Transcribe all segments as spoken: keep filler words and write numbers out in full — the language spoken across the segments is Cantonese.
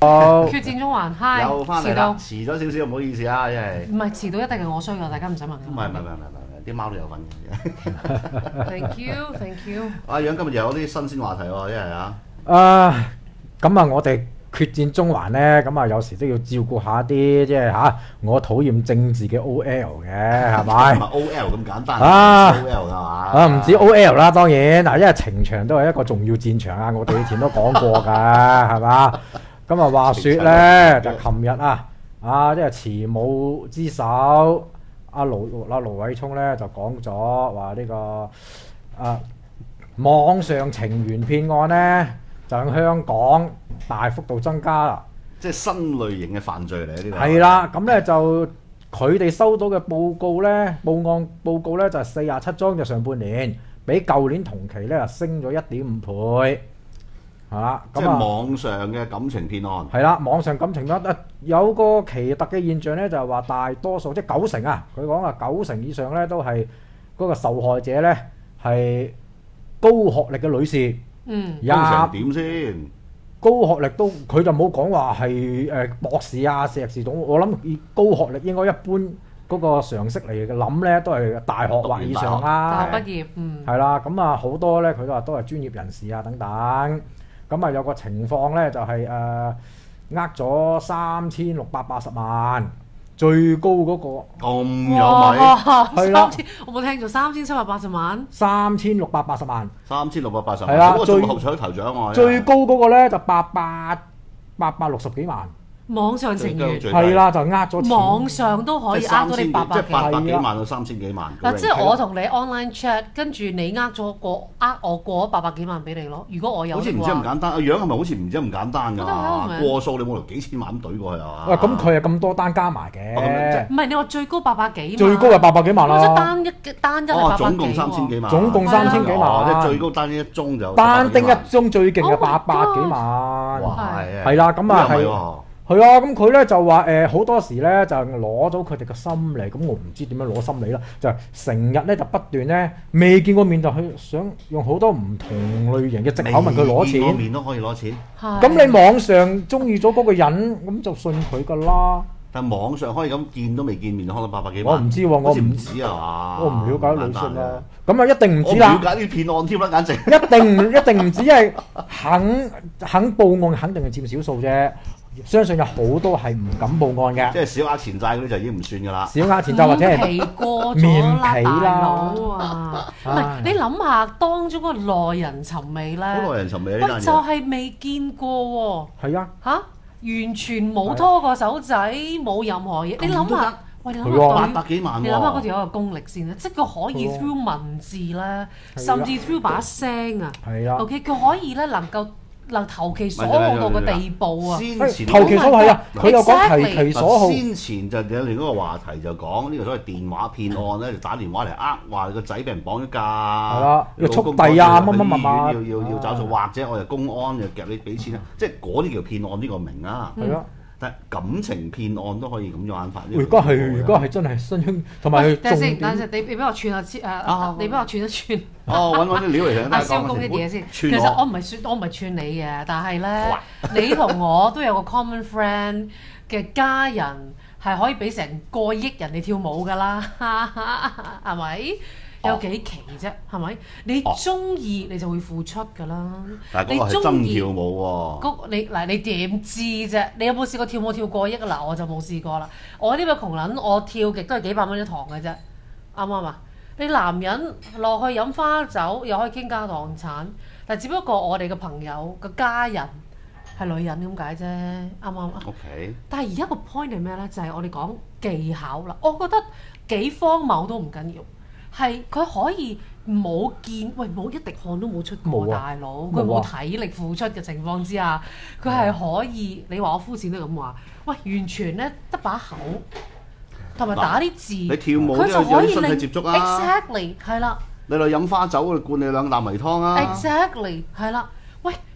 決戰中環 ，hi， 又翻嚟啦， 遲到， 遲咗少少，唔好意思啊，因為唔係遲到一定係我衰㗎，大家唔使問。 唔係唔係唔係唔係，啲貓都有份嘅。 Thank you，thank you。 阿楊今日又有啲新鮮話題喎，一係啊。 啊，咁啊，我哋決戰中環咧，咁啊有時都要照顧下啲即係嚇我討厭政治嘅 O L 嘅，係咪？ 唔係 O L 咁簡單啊 ，O L 㗎嘛。 啊，唔止 O L 啦，當然嗱，因為情場都係一個重要戰場啊，我哋以前都講過㗎，係嘛？咁啊話説咧，就琴日啊，啊即係慈母之手，阿盧阿盧偉聰咧就講咗話呢個啊網上情緣騙案咧，就喺香港大幅度增加啦。 即係新類型嘅犯罪嚟呢啲。 係啦，咁咧就佢哋收到嘅報告咧，報案報告咧就係四十七宗，就上半年比舊年同期咧升咗一點五倍。係啦， 即係網上嘅感情騙案。 係啦，網上感情啦，有個奇特嘅現象咧，就係話大多數即係九成啊，佢講啊九成以上咧都係嗰個受害者咧係高學歷嘅女士。 嗯。 高成點先？ 高學歷都佢就冇講話係誒博士啊、碩士總，我諗以高學歷應該一般嗰個常識嚟嘅諗咧，都係大學或以上啦。 大學畢業，嗯。 係啦，咁啊好多咧，佢都話都係專業人士啊等等。咁啊有個情況咧就係誒呃咗三千六百八十萬，最高嗰個咁有米， 係啦， 我冇聽咗三千七百八十萬， 三千六百八十萬， 三千六百八十萬， 係啦， 最後彩頭獎喎， 最高嗰個咧就八百八百六十幾萬。 網上情緣係啦，就呃咗錢。 網上都可以呃到你八百幾， 即係八百幾萬到三千幾萬。 嗱，即係我同你 online chat，跟住你呃咗過呃我過咗八百幾萬俾你咯。如果我有， 好似唔知咁簡單。阿楊係咪好似唔知咁簡單㗎？過數你冇嚟幾千萬咁懟過去啊？ 喂，咁佢係咁多單加埋嘅。 唔係你話最高八百幾？ 最高係八百幾萬啦。 即係單一嘅單一係八百幾。 總共三千幾萬。 總共三千幾萬。 即係最高單一宗就單丁一宗最勁嘅八百幾萬。 哇！ 係啦，咁啊係。係啊，咁佢咧就話誒好多時咧就攞到佢哋嘅心理，咁我唔知點樣攞心理啦，就成日咧就不斷咧未見過面就去想用好多唔同類型嘅藉口問佢攞錢， 未見過面都可以攞錢。 咁你網上中意咗嗰個人，咁就信佢㗎啦。 但係網上可以咁見都未見面，可能八百幾萬。 我唔知喎，我唔知啊嘛。 我唔了解女性啦。咁啊一定唔止啦。 我了解啲騙案添啦，簡直。 一定唔一定唔止，因為肯肯報案肯定係佔少數啫。相信有好多係唔敢報案嘅， 即係小額錢債嗰啲就已經唔算㗎啦。 小額錢債或者係面皮過面皮啦，大啦。 佬啊！唔係你諗下當中嗰個耐人尋味咧， 好耐人尋味呢單嘢。 喂，就係未見過喎。 係啊。 嚇！完全冇拖過手仔，冇任何嘢。你諗下，喂，你諗下八百幾萬喎。 你諗下嗰條友嘅功力先啦，即係佢可以 through 文字咧，甚至 through 把聲啊。 係啊。 OK，佢可以咧能夠。嗱，投其所好到個地步啊！ 先前投其所好係啊，佢又講投其所好。 先前就有另一個話題就講呢個所謂電話騙案咧，就打電話嚟呃話個仔俾人綁咗架，係啦，要速遞啊乜乜乜乜， 要要要找數，或者我哋公安就夾你俾錢啦，即係嗰啲叫騙案呢個名啊。 係啊。 但係感情騙案都可以咁樣玩法。 如果係如果係真係新興，同埋佢重點。 等陣，你你俾我串下誒，你俾我串一串。 哦，揾我啲料嚟睇。 阿蕭公啲嘢先。其實我唔係串，我唔係串你嘅，但係咧，你同我都有個 common friend 嘅家人係可以俾成個億人哋跳舞㗎啦，係咪？有幾奇啫，係咪？你中意你就會付出㗎啦。 但係嗰個係真跳舞喎。 嗰你嗱你點知啫？你有冇試過跳舞跳過億啊？嗱我就冇試過啦。我呢個窮撚，我跳極都係幾百蚊一堂嘅啫，啱唔啱啊？你男人落去飲花酒又可以傾家蕩產，但只不過我哋嘅朋友嘅家人係女人咁解啫，啱唔啱啊 ？OK。 但係而家個 point 係咩咧？就係、是、我哋講技巧啦。我覺得幾荒謬都唔緊要。係佢可以冇見，喂冇一滴汗都冇出過，啊、大佬佢冇體力付出嘅情況之下，佢係可以，你話我膚淺都咁話，喂完全咧得把口，同埋打啲字， 你跳舞都有啲身體接觸啊 ，exactly 係啦。 你嚟飲花酒，灌你兩啖迷湯啊 ，exactly 係啦。喂，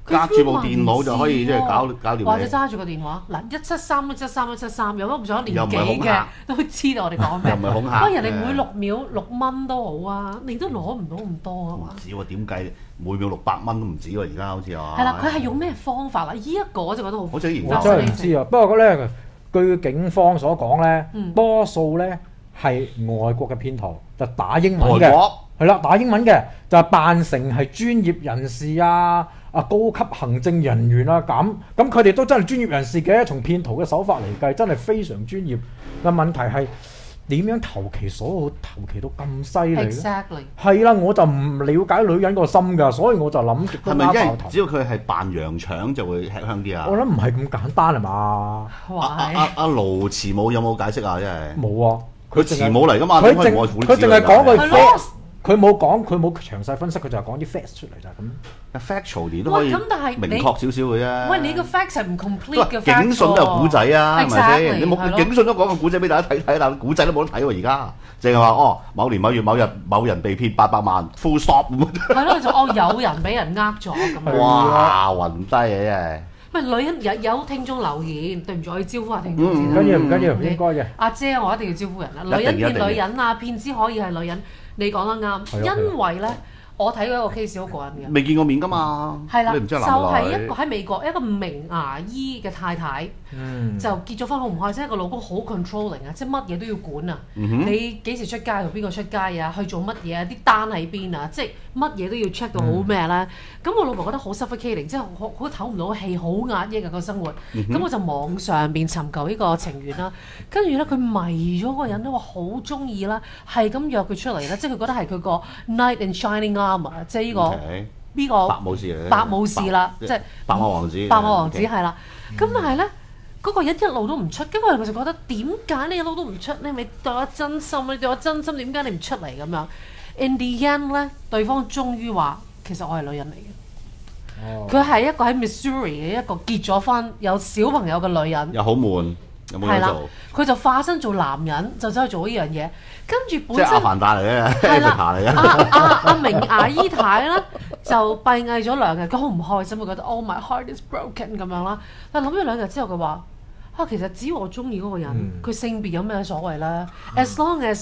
隔住部電腦就可以即係搞搞掂你。 或者揸住個電話嗱，一七三一七三一七三，有乜唔想年又唔係紀嘅恐嚇都知道我哋講咩。 又唔係恐嚇喂，人哋每六秒六蚊都好啊，你都攞唔到咁多啊嘛唔。止喎，點計每秒六百蚊都唔止喎，而家好似話。 係啦，佢係用咩方法啦？呢一個我就覺得好好似研究我真係唔知啊。不過咧，據警方所講咧， 嗯多數咧係外國嘅騙徒，就打英文嘅。 外國係啦，打英文嘅就係扮成係專業人士啊、啊高級行政人員啊咁，咁佢哋都真係專業人士嘅。從騙徒嘅手法嚟計，真係非常專業。但問題係點樣投其所好，投其到咁犀利咧？ Exactly。 係啦，我就唔了解女人個心㗎，所以我就諗極都係咪因為啱爆頭。 只要佢係扮洋腸就會吃香啲啊？ 我諗唔係咁簡單係嘛？ 阿哇阿阿阿盧慈母有冇解釋啊？真係冇啊， 佢慈母嚟㗎嘛， 佢淨點解唔愛父佢淨係講句係咯 facts，佢冇講佢冇詳細分析，佢就係講啲 facts 出嚟就係咁。 factually 都可以喂咁但係你明確少少嘅啫。 喂，你個 facts 係唔 complete 嘅都 facts 警訊都有古仔啊，係咪 Exactly， 先？你係咯冇警訊都講個古仔俾大家睇睇，但係古仔都冇得睇喎而家，淨係話哦，某年某月某日某人被騙八百萬，full stop 咁。 係咯，就哦有人俾人呃咗咁樣。 哇，暈低啊真係！ 唔係女人有有聽眾留言，對唔住，我要招呼下聽眾嗯先唔緊要唔緊要， 嗯應該嘅。 阿姐，我一定要招呼人啦！ 一定女人一定騙女人啊，騙子可以係女人，你講得啱。 係啊因為咧，我睇過一個 case 好過癮嘅。 未見過面㗎嘛？ 係啦， 你唔知就係男女係一個喺美國一個名牙醫嘅太太， 嗯， 就結咗婚好唔開心，個老公好 controlling 啊，即係乜嘢都要管啊。 嗯哼你幾時出街同邊個出街啊？去做乜嘢啊？啲單喺邊啊？即係乜嘢都要 check 到好咩咧？咁、我老婆覺得好 suffocating，即係好好唞唔到氣，好壓抑啊個生活。咁、 嗯我就網上邊尋求呢個情緣啦。跟住咧，佢迷咗嗰個人咧，話好中意啦，係咁約佢出嚟啦，即係佢覺得係佢個 knight in shining armour，即係呢、個 OK 呢、個白武士嚟嘅， 白武士啦， 白即係白馬王子。 白馬王子 OK 係啦。咁但係咧，嗰、個人一路都唔出，咁我哋就覺得點解你一路都唔出咧？你對我真心，你對我真心，點解你唔出嚟咁樣 ？In the end 咧，對方終於話：其實我係女人嚟嘅。 哦佢係一個喺 Missouri 嘅一個結咗婚有小朋友嘅女人， 又好悶，有冇係啦嘢做？， 佢就化身做男人，就走去做呢樣嘢。跟住即本身係阿凡達嚟嘅係啦， ，Avatar 嚟阿嘅。 阿阿明牙姨太咧就閉翳咗兩日，佢好唔開心，佢覺得 Oh my heart is broken 咁樣啦。但係諗咗兩日之後，佢話：啊，其實只要我中意嗰個人， 嗯佢、性別有咩所謂咧？As long as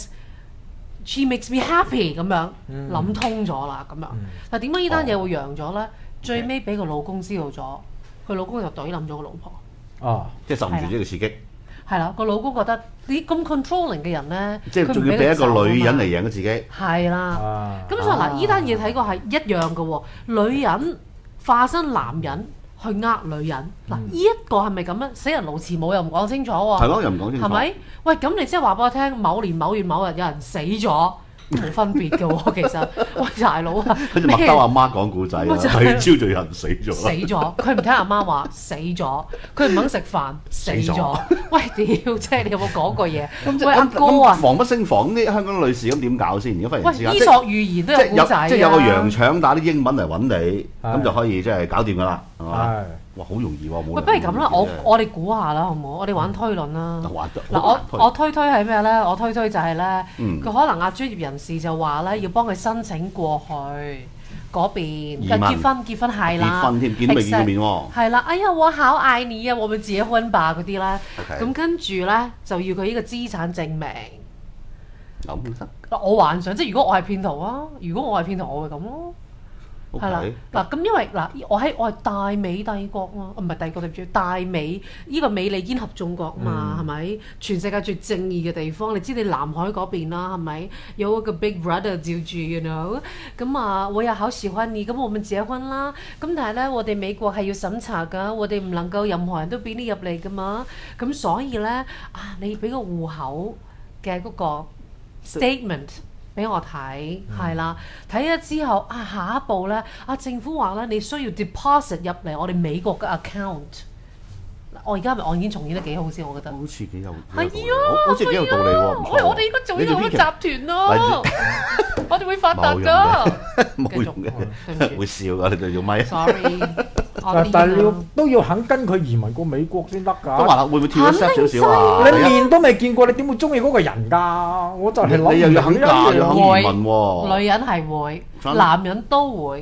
she makes me happy 咁樣， 嗯諗、通咗啦咁樣。 嗯但點解呢單嘢會揚咗咧？ 哦最尾俾個老公知道咗，佢老公就懟冧咗個老婆。 啊， 即係受唔住呢個刺激， 係啦，個老公覺得你咁 controlling 嘅人咧， 即係仲要佢唔俾一個女人嚟嚟。 贏咗自己。 係啦。 啊咁所以嗱，呢單嘢睇過係一樣嘅喎，女人化身男人去呃女人，嗱呢一個係咪咁咧？死人勞慈母又唔講清楚喎， 係咯，又唔講清楚。 係咪？喂，咁你即係話俾我聽，某年某月某日有人死咗，冇分別嘅喎，其實，喂大佬啊， 好似麥兜阿媽講古仔啊， 咪就係第二朝就有人死咗死啦。 咗，佢唔聽阿媽話死咗，佢唔肯食飯死死咗咗，喂屌，即係你有冇講過嘢？ 咁即喂阿咁哥啊咁，防不勝防啲香港女士咁點搞先？而家忽然之間， 喂伊即索寓言都即係有有古仔啊即係有個洋腸打啲英文嚟揾你， 係咁就可以即係搞掂㗎啦，係嘛？ 係哇，好容易喎，冇。 喂，不如咁啦，我我哋估下啦，好唔好？我哋玩推論啦。 玩得嗱，我我推推係咩咧？我推推就係咧， 嗯佢可能阿專業人士就話咧，要幫佢申請過去嗰邊， 移民結婚結婚係啦， 結婚添，見都未見過面喎。 係啦，哎呀，我好愛你啊，我們結婚吧嗰啲咧， OK 咁跟住咧就要佢呢個資產證明。 咁得嗱，我幻想即係如果我係騙徒啊，如果我係騙徒，我會咁咯。係啦 OK，， 嗱咁因為嗱，我喺我係大美帝國啊，唔係帝國對唔住，大美呢個美利堅合眾國啊嘛，係咪、全世界最正義嘅地方？你知你南海嗰邊啦，係咪有一個 Big Brother 照住，you know？咁啊，我又好喜歡你，咁我們結婚啦。咁但係咧，我哋美國係要審查㗎，我哋唔能夠任何人都俾你入嚟㗎嘛。咁所以咧，啊，你俾個戶口嘅嗰個 statement。俾我睇，係啦，睇咗之後啊，下一步咧，啊政府話咧，你需要 deposit 入嚟我哋美國嘅 account。嗱，我而家咪案件重演得幾好先，我覺得。 好似幾有， 係啊， 好似幾有道理喎，唔錯喂，我哋應該做呢個咁嘅集團咯，我哋會發達冇用㗎。 冇用繼續對唔嘅， 住會笑㗎，你對住咪。 Sorry， 但但係你要都要肯跟佢移民過美國先得㗎。 都話啦，會唔會跳一 step 少少啊？ 你面都未見過，你點會中意嗰個人㗎？我就係諗你又要肯嫁，又要肯會移民喎。 女人係會， 真男人都會。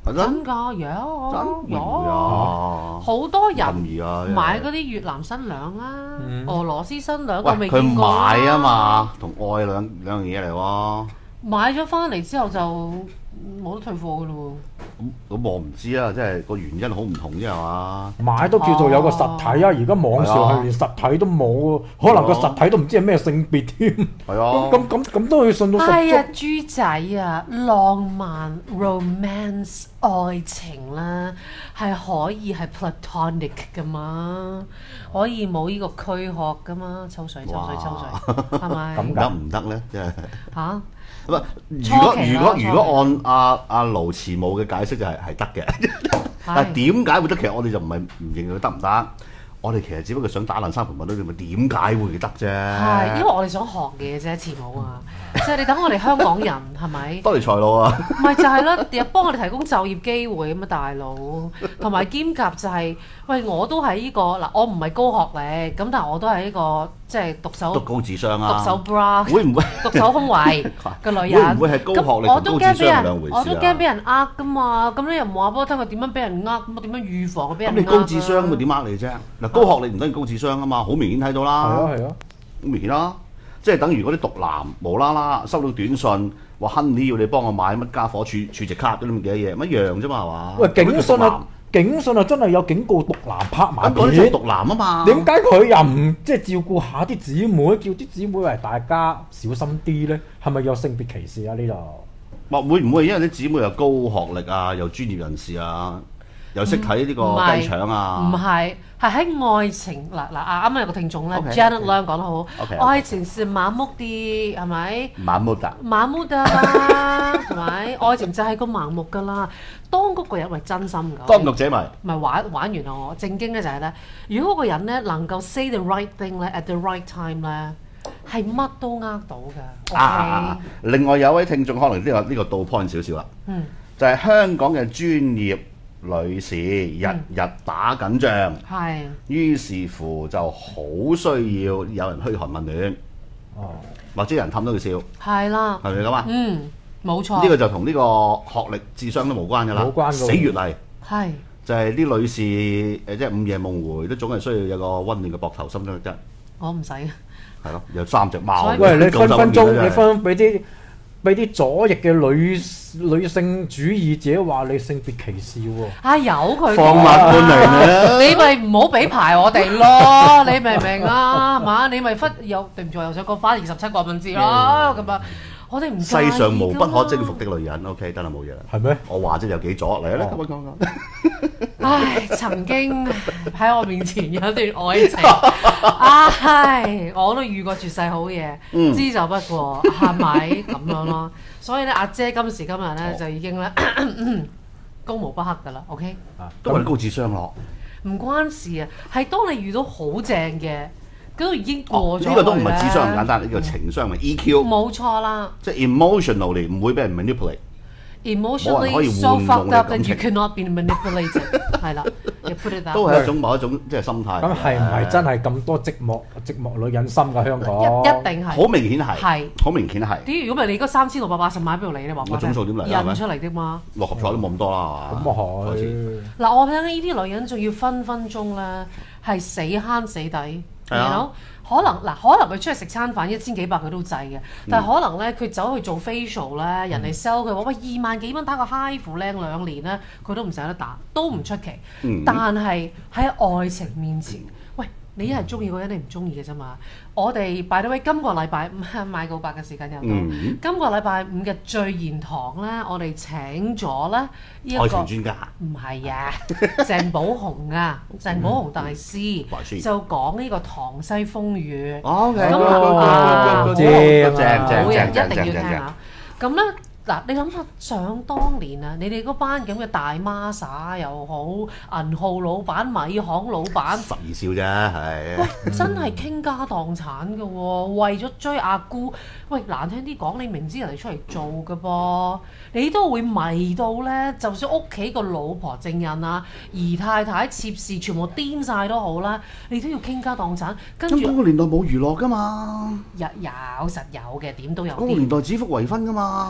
真㗎，有真有啊！ 好多人咁易啊！ 買嗰啲越南新娘啦， 嗯俄羅斯新娘我喂，佢未見過買啊啦嘛，同愛兩兩樣嘢嚟喎。 買咗翻嚟之後就冇得退貨㗎咯喎。 咁咁我唔知啊，即係個原因好唔同啫係嘛？ 買都叫做有個實體啊！而家網上係連實體都冇，可能個實體都唔知係咩性別添。 係啊， 咁咁咁都可以信到係啊， 實質。 豬仔啊，浪漫 romance 愛情啦，係可以係 platonic 噶嘛，可以冇呢個軀殼噶嘛，抽水抽水抽水，係咪？ 咁得唔得咧？即係嚇？ 唔係如果初期啦如果初期如果按阿阿盧慈母嘅解釋就係係得嘅，但係點解會得？其實我哋就唔係唔認佢得唔得，我哋其實只不過想打爛三盤問到你咪點解會得啫？ 係，因為我哋想學嘅啫，慈母啊，即係你等我哋香港人係咪？ 多條財路啊！ 咪就係咯，又幫我哋提供就業機會咁啊，大佬，同埋兼夾就係、喂，我都係呢、個嗱，我唔係高學歷，咁但係我都係呢個即係獨手都高智商啊！ 獨手 bra。 會唔會獨手胸圍嘅女會人， 唔會係高學歷咁我都同高智驚俾人商兩回事啊我都驚俾人呃噶嘛。咁你又唔話俾我聽佢點樣俾人呃，咁我點樣預防佢俾人呃啊？ 咁你高智商咪點呃你啫？嗱，高學歷唔等於高智商啊嘛，好明顯睇到係啦， 啊係啊， 好明顯啦，即係等於嗰啲毒男無啦啦收到短信話 Honey 要你幫我買乜家伙儲儲值卡嗰啲咁嘅嘢，咪一樣啫嘛係嘛？ 喂，警訊咁啊，警訊啊，真係有警告毒男拍埋嗰啲就係片。 毒男啊嘛。 點解佢又唔即係照顧下啲姊妹，叫啲姊妹為大家小心啲咧？係咪有性別歧視啊？呢度話會唔會因為啲姊妹又高學歷啊，又專業人士啊，又識睇呢唔個係雞腸啊？ 唔係，係喺愛情嗱嗱啊！啱啱有個聽眾咧 OK， ，Janet OK Lang 講得好 OK，OK 愛情是盲目啲，係咪？ 盲目㗎， 盲目㗎啦，係咪？愛情就係個盲目㗎啦。當嗰個人係真心㗎， 當局者迷。 唔係玩玩完啦！我正經咧就係咧，如果嗰個人咧能夠 say the right thing 咧 at the right time 咧，係乜都呃到㗎。 啊啊啊 OK， 另外有位聽眾可能呢、呢個呢、呢個到 point 少少啦， 嗯， 就係香港嘅專業女士日日打緊仗， 係於是乎就好需要有人噓寒問暖， 哦， 或者有人氹到佢笑， 係啦， 係咪咁啊？ 嗯，冇錯， 呢個就同呢個學歷智商都無關㗎啦， 冇關㗎死越嚟。 係就係啲女士誒，即係午夜夢回都總係需要有個温暖嘅膊頭心得啫， 我唔使。 係咯，有三隻貓所以。 喂，你分分鐘你分分俾啲俾啲左翼嘅女女性主義者話你性別歧視喎。 啊，由佢放慢半嚟咧， 你咪唔好俾牌我哋咯，你明唔明啊？係嘛？你咪忽有對唔住，我又想講翻二十七個文字咯，咁啊，我哋唔介意世上無不可㗎嘛征服的女人。OK，得啦，冇嘢啦。 係咩？ 我話啫有幾左嚟啦， 哦咁樣講講。 唉，曾經喺我面前有一段愛情，唉，我都遇過絕世好嘢， 嗯知就不過，係咪咁樣咯？所以咧，阿姐今時今日咧就已經咧攻無不克㗎啦。OK， 啊， 都係高智商咯。 唔關事啊，係當你遇到好正嘅，嗰度已經過咗哦呢個都唔係去智商咁簡咧單，呢個情商咪 E Q， 冇錯啦。 即係 emotionally 唔會俾人 manipulate。冇人可 Emotionally 以 so 玩弄 fucked 你 up 感 that 情 you cannot be manipulated 係啦，你 put it that 都 way 係一種某一種即係心態。 咁係唔係真係咁多寂寞寂寞女人心㗎香港？ 一一定係好明顯係， 係好明顯係。 啲如果唔係你嗰三千六百八十萬喺邊度嚟？你話個總數點嚟啊係咪印出嚟的嘛？ 六合彩都冇咁多啦，係嘛？ 咁啊好似係。 嗱，我睇緊呢啲女人仲要分分鐘咧係死慳死抵， 係啊 you know？可能嗱，可能佢出去食餐飯一千幾百佢都制嘅，但係可能咧佢走去做 facial 咧，人哋 sell 佢話喂二萬幾蚊打個 high 褲靚兩年咧，佢都唔捨得打，都唔出奇。 嗯但係喺愛情面前，喂，你一係中意嗰個人，你唔中意嘅啫嘛。我哋 by the way，今個禮拜五買告白嘅時間又到， 嗯今個禮拜五嘅聚言堂咧，我哋請咗咧呢一愛個情專家。 唔係啊，鄭寶雄啊，鄭寶雄大師大師就講呢個《唐西風雨》。 OK， 咁啊正正啊正好嘢， 正一定要聽正正下。咁咧嗱，你諗下，想當年啊，你哋嗰班咁嘅大孖沙又好，銀號老闆、米行老闆， 十二少啫，係。 喂，真係傾家蕩產嘅喎，為咗追阿姑，喂，難聽啲講，你明知人哋出嚟做嘅噃，你都會迷到咧，就算屋企個老婆正印啊、姨太太、妾侍全部癲晒都好啦，你都要傾家蕩產，跟咁嗰住個年代冇娛樂噶嘛， 有有實有嘅，點都有嗰個年啲。 代指腹為婚噶嘛。 係，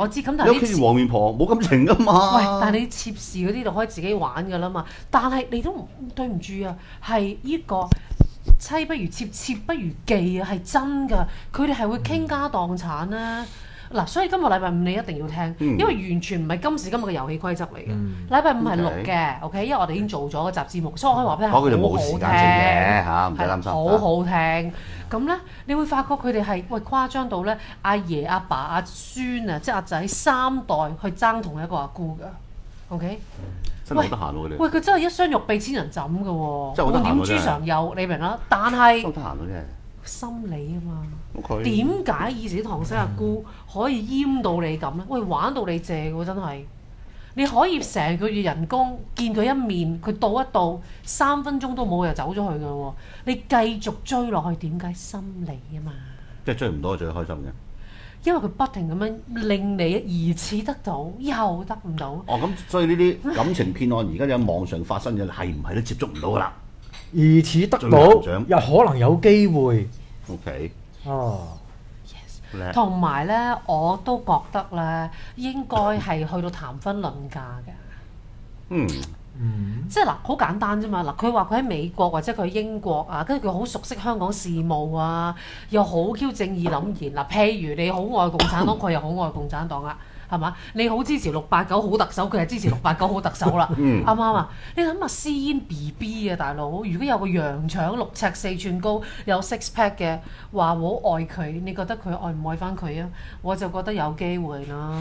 我知咁，但係啲你屋企黃面婆冇感情噶嘛？ 喂，但係你妾侍嗰啲就可以自己玩㗎啦嘛。但係你都唔對唔住啊，係呢個妻不如妾，妾不如妓啊，係真㗎。佢哋係會傾家蕩產啦。嗱，所以今個禮拜五你一定要聽， 嗯、 因為完全唔係今時今日嘅遊戲規則嚟嘅。 嗯禮拜五係錄嘅 ，OK，因為我哋已經做咗嗰集節目，所以我可以話俾你講佢哋聽，好好冇時間性嘅嚇，唔使擔心。 好好聽。咁咧，你會發覺佢哋係喂誇張到咧，阿爺、阿爸、阿孫啊，即係阿仔三代去爭同一個阿姑㗎，OK？ 真係好得閒喎佢哋。 喂，佢真係一箱肉俾千人枕㗎喎， 真係好得閒喎半點豬常有，你明啦？但係真係好得閒喎真係。 心理啊嘛， 佢點解以前啲堂細阿姑可以閹到你咁咧？喂，玩到你謝喎，真係！你可以成個月人工見佢一面，佢到一到三分鐘都冇就走咗去㗎喎。你繼續追落去，點解心理啊嘛？ 即係追唔到最開心嘅。 因為佢不停咁樣令你疑似得到，又得唔到。 哦，咁所以呢啲感情騙案而家有網上發生嘅，係唔係都接觸唔到㗎啦？ 疑似得到，又可能有機會。 O K。 哦。 同埋咧，我都覺得咧，應該係去到談婚論嫁嘅。 嗯。 嗯。 即係嗱，好簡單啫嘛。嗱，佢話佢喺美國或者佢喺英國啊，跟住佢好熟悉香港事務啊，又好 Q 正義凜然嗱。譬如你好愛共產黨，佢又好愛共產黨啊。係嘛？你好支持六八九好特首，佢係支持六八九好特首啦，啱唔啱啊？你諗下私煙 B B 啊，大佬！如果有個洋腸六尺四寸高，有 six pack 嘅，話我愛佢，你覺得佢愛唔愛翻佢啊？我就覺得有機會啦。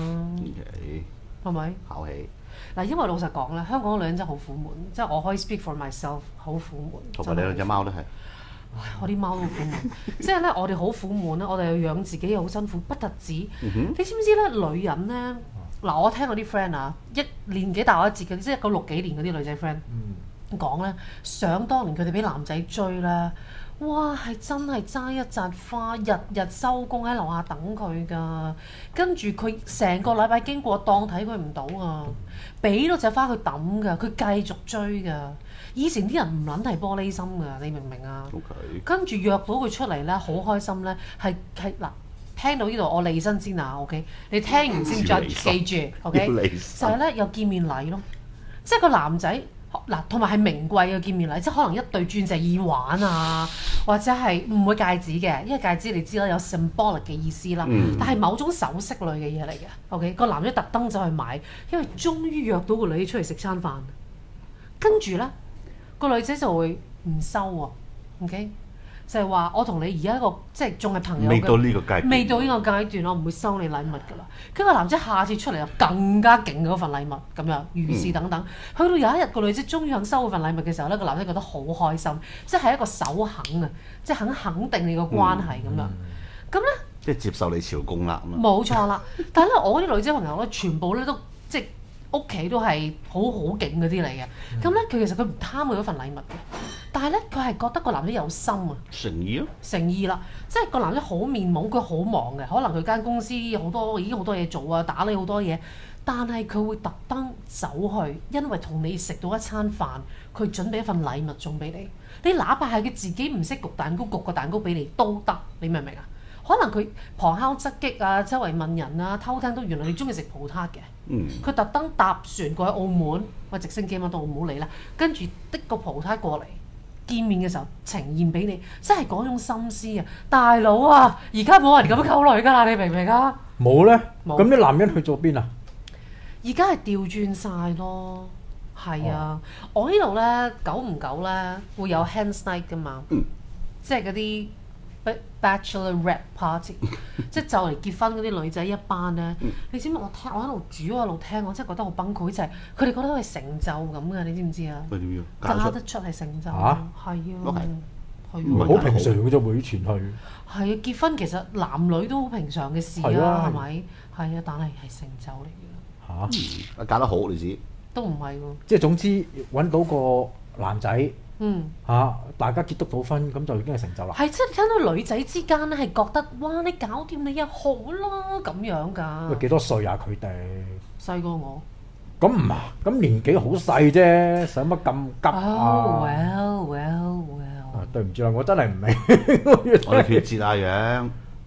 OK， 係咪？ 考起嗱，因為老實講咧，香港女人真係好苦悶，即係我可以 speak for myself，好苦悶。 同埋你兩隻貓都係。 唉，我啲貓都好苦悶，即係咧，我哋好苦悶啦，我哋要養自己又好辛苦，不特止。 嗯、哼你知唔知咧？女人咧，嗱，我聽我啲 friend 啊，一年紀大我一截嘅，即係一九六幾年嗰啲女仔 friend 講咧，想當年佢哋俾男仔追咧，哇，係真係揸一扎花，日日收工喺樓下等佢㗎，跟住佢成個禮拜經過當睇佢唔到啊，俾到隻花佢抌㗎，佢繼續追㗎。以前啲人唔撚係玻璃心㗎，你明唔明啊？ Okay. 跟住約到佢出嚟咧，好開心咧，係係嗱，聽到呢度我離身先啊 ，OK？ 你聽完先再記住 ，OK？ 就係咧有見面禮咯，即係個男仔嗱，同埋係名貴嘅見面禮，即係可能一對鑽石耳環啊，或者係唔會戒指嘅，因為戒指你知啦有 symbolic 嘅意思啦， 嗯、 但係某種首飾類嘅嘢嚟嘅 ，OK？ 個男仔特登走去買，因為終於約到個女出嚟食餐飯，跟住咧。個女仔就會唔收喎 ，OK？就係話我同你而家一個即係仲係朋友嘅， 未到呢個階段， 未到呢個階段，我唔會收你禮物㗎啦。跟住個男仔下次出嚟又更加勁嗰份禮物咁樣，如是等等。嗯、去到有一日個女仔終於肯收嗰份禮物嘅時候咧，個男仔覺得好開心，即係一個首肯啊，即係肯肯定你個關係咁、嗯、樣。咁咧， 即係接受你朝貢啦咁啊！ 冇錯啦，但係咧，我啲女仔朋友咧，全部咧都即係。屋企都係好好勁嗰啲嚟嘅，咁咧佢其實佢唔貪佢嗰份禮物嘅，但係咧佢係覺得個男仔有心啊， 誠意咯， 誠意啦，即係個男仔好面懵，佢好忙嘅，可能佢間公司好多已經好多嘢做啊，打理好多嘢，但係佢會特登走去，因為同你食到一餐飯，佢準備一份禮物送俾你，你哪怕係佢自己唔識焗蛋糕，焗個蛋糕俾你都得，你明唔明啊？可能佢旁敲側擊啊，周圍問人啊，偷聽到原來你中意食葡撻嘅，佢特登搭船過去澳門，或直升機乜都唔好理啦，跟住的個葡撻過嚟見面嘅時候呈現俾你，真係嗰種心思啊！大佬啊，而家冇人咁溝女㗎啦，你明唔明啊？ 冇咧，咁啲男人去咗邊啊？ 而家係調轉晒咯，係啊！哦、我呢度咧久唔久咧會有 Hen's Night 㗎嘛，嗯、即係嗰啲。Bachelorette party， 即係就嚟結婚嗰啲女仔一班咧，嗯、你知唔知我聽我喺度煮我喺度聽，我真係覺得好崩潰，就係佢哋覺得係成就咁嘅，你知唔知啊？嫁得出係成就，係啊，係啊， 好平常嘅啫，會傳去。 係啊，結婚其實男女都好平常嘅事啊，係咪？係啊，但係係成就嚟嘅。 嚇、啊！ 嗯、嫁得好你知？都唔係喎。 即係總之揾到個男仔。 嗯嚇、啊，大家結得到婚咁就已經係成就啦。 係，即係聽到女仔之間咧係覺得，哇！你搞掂你又好咯咁樣㗎。 喂，幾多歲啊？佢哋細過我。 咁唔啊？咁年紀好細啫，使乜咁急啊？ Oh well well well。 啊，對唔住啦，我真係唔明。 我哋決節啊樣。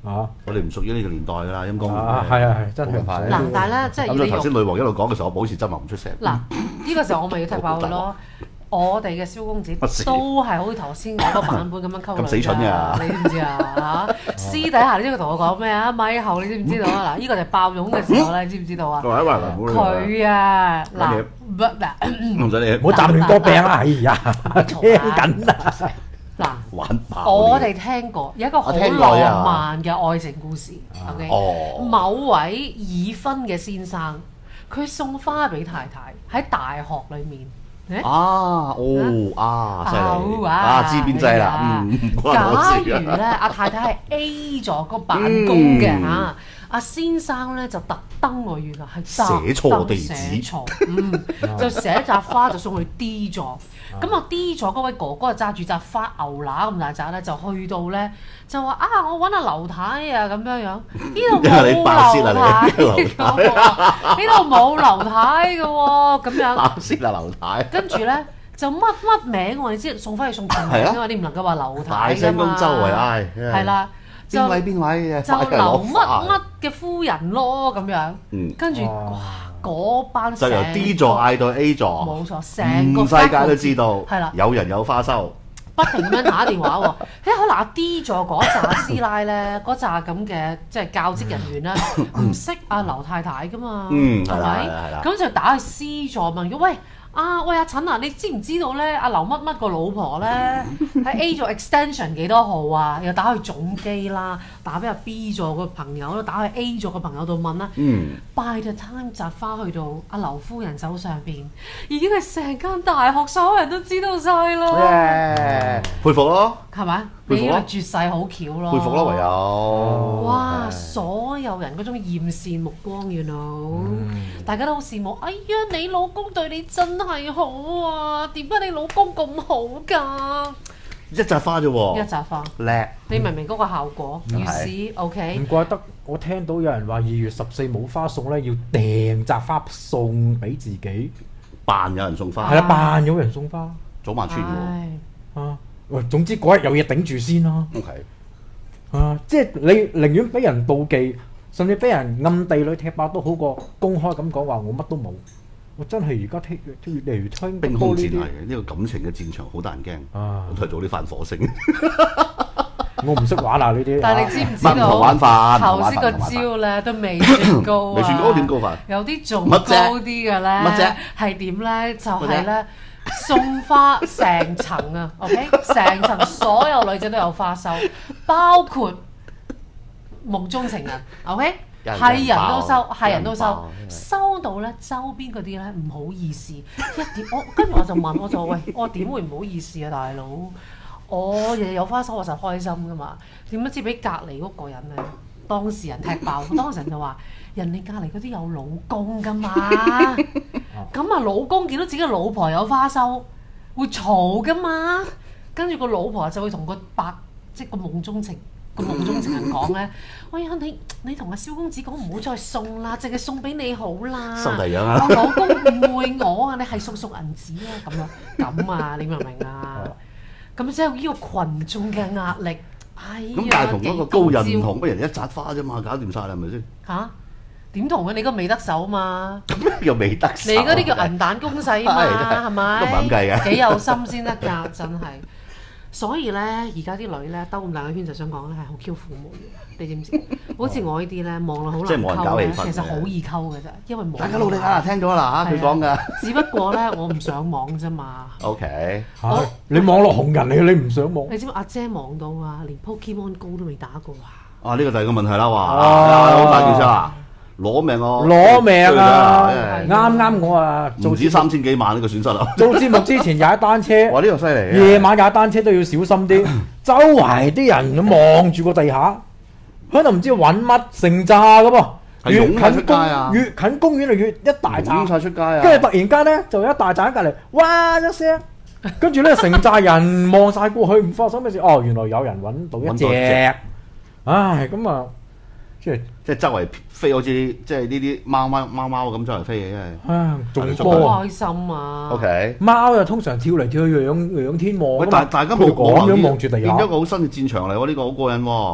啊！ 我哋唔屬於呢個年代㗎啦，陰公。 啊，係啊係，真係冇辦法嗱，但係咧，即係咁所以頭你先女王一路講嘅時候，我保持緘默唔出聲。 嗱，呢個時候我咪要踢爆佢咯。我哋嘅蕭公子乜事都係好似頭先嗰個版本咁樣溝女咁死蠢㗎你知唔知啊？嚇，私底下你知佢同我講咩啊？咪後你知唔知道啊？嗱，呢個就係爆擁嘅時候咧，你知唔知道啊？ 各位話佢啊，嗱，唔唔使你， 唔好斬亂多病啦！哎呀，聽緊啊！ 嗱， 玩爆我哋聽過有一個好浪漫嘅愛情故事。OK， 哦， 某位已婚嘅先生，佢送花俾太太喺大學裏面。 啊，哦，啊，犀利， 啊啊，知邊劑啦，嗯，唔關我假事如咧， 啊。 阿太太係 A 咗個辦公嘅嚇，阿先生咧就特登我預㗎係寫錯地址寫錯，嗯，就寫扎花就送去 D 座。咁啊 D 座嗰位哥哥就揸住扎花牛乸咁大扎咧，就去到咧就話啊，我揾阿劉太啊咁樣樣，呢度冇劉太嘅喎，呢度冇劉太嘅喎，咁樣。 爆先啦，劉太。 跟住咧就乜乜名我哋知送翻去送全名啊嘛，你唔能夠話劉太大㗎嘛。 聲公周圍嗌， 係啦，就邊位邊位就劉乜乜嘅夫人咯咁樣。 嗯， 跟住哇嗰班就由 D 座嗌到 A 座， 冇錯，成個全世界都知道， 係啦， 有人有花收， 不停咁樣打電話喎。誒可能阿 D 座嗰扎師奶咧，嗰扎咁嘅即係教職人員咧，唔識阿劉太太噶嘛， 嗯，係係啦係咪？ 啦係啦， 咁就打去 C 座問佢：喂啊喂阿陳啊，你知唔知道咧？阿劉乜乜個老婆咧喺 A 座 extension 幾多號啊？又打去總機啦，打俾阿 B 座個朋友啦，打去 A 座個朋友度問啦。 嗯， By the time 摘花去到阿劉夫人手上邊，已經係成間大學所有人都知道晒啦， 佩服咯， 係咪？ 佩服咯你呢個絕世好橋咯， 佩服咯，唯有。 哇！所有人嗰種豔羨目光，you know，大家都好羨慕。哎呀，你老公對你真係好啊！點解你老公咁好㗎？ 一扎花啫喎， 一扎花， 叻， 你明唔明嗰個效果？ 嗯於是 OK， 唔怪得我聽到有人話二月十四冇花送咧，要訂扎花送俾自己， 扮有人送花， 係啦，扮有人送花早晚穿喎唉啊！喂，總之嗰日有嘢頂住先啦。 ，OK， 啊，即係你寧願俾人妒忌，甚至俾人暗地裏踢爆都好過公開咁講話我乜都冇。我真係而家聽越嚟越聽冰空戰係多呢啲嘅，呢個感情嘅戰場好得人驚， 啊我都係早啲翻火星， 我唔識玩啊呢啲。 但係你知唔知唔同玩法道頭先個招咧都未算高啊？ 未算高點高法？ 有啲仲高啲嘅咧， 乜啫？ 係點咧？就係咧送花成層啊，OK，成層所有女仔都有花收，包括夢中情人，OK。係人都收，係人都收，收到咧周邊嗰啲咧唔好意思，一點我跟住我就問，我就喂，我點會唔好意思啊，大佬？我日日有花收，我就開心噶嘛。點不知俾隔離嗰個人咧，當事人踢爆，當事人就話：人哋隔離嗰啲有老公噶嘛，咁啊老公見到自己嘅老婆有花收，會嘈噶嘛。跟住個老婆就會同個白，即係個夢中情。個夢中情人講咧，喂呀你你同阿蕭公子講唔好再送啦，淨係送俾你好啦。 收第樣啊！ 我老公誤會我啊，你係送送銀紙啊咁樣咁啊，你明唔明啊？咁即係呢個群眾嘅壓力，哎呀咁但係同嗰個高人唔同， 幾乜人一扎花啫嘛，搞掂晒啦，係咪先？ 嚇點同啊？你嗰個未得手嘛？ 又未得手， 你嗰啲叫銀彈攻勢啊嘛，係咪？ 都唔係咁計嘅幾有心先得㗎，真係。所以咧，而家啲女咧兜咁大個圈就想講咧係好 Q 父母嘅，你知唔知？好似我呢啲咧望落好難即係冇人搞溝咧， 氣氛嘅其實好易溝嘅啫，因為冇。 大家努力啊！聽咗啦嚇，佢講㗎。 只不過咧，我唔上網啫嘛。 OK， 係你網絡紅人嚟，你唔上網。 你知唔知阿姐忙到啊，連 Pokemon Go 都未打過啊？ 啊呢個第二個問題啦，話啊好大件事啊！攞命哦！ 攞命啊！ 係啱啱我啊唔止三千幾萬呢個損失啊！ 做節目之前踩單車， 哇！呢個犀利啊！ 夜晚踩單車都要小心啲，周圍啲人咁望住個地下，喺度唔知揾乜成扎嘅噃， 係越湧晒出近公街啊越近公園就越一大湧扎， 晒出街啊！ 跟住突然間咧就有一大扎喺隔離，哇一聲，跟住咧成扎人望晒過去，唔發生咩事？哦，原來有人揾到一隻揾到一隻， 唉咁啊，即係即係周圍飛好似即係呢啲貓貓貓貓咁周圍飛嘅，真係。 啊仲係多啊！ 開心啊 OK。 貓就通常跳嚟跳去仰仰天望喂， 㗎嘛但大家冇佢哋咁樣冇留意望住地下變咗一。個好新嘅戰場嚟喎，呢個好過癮喎！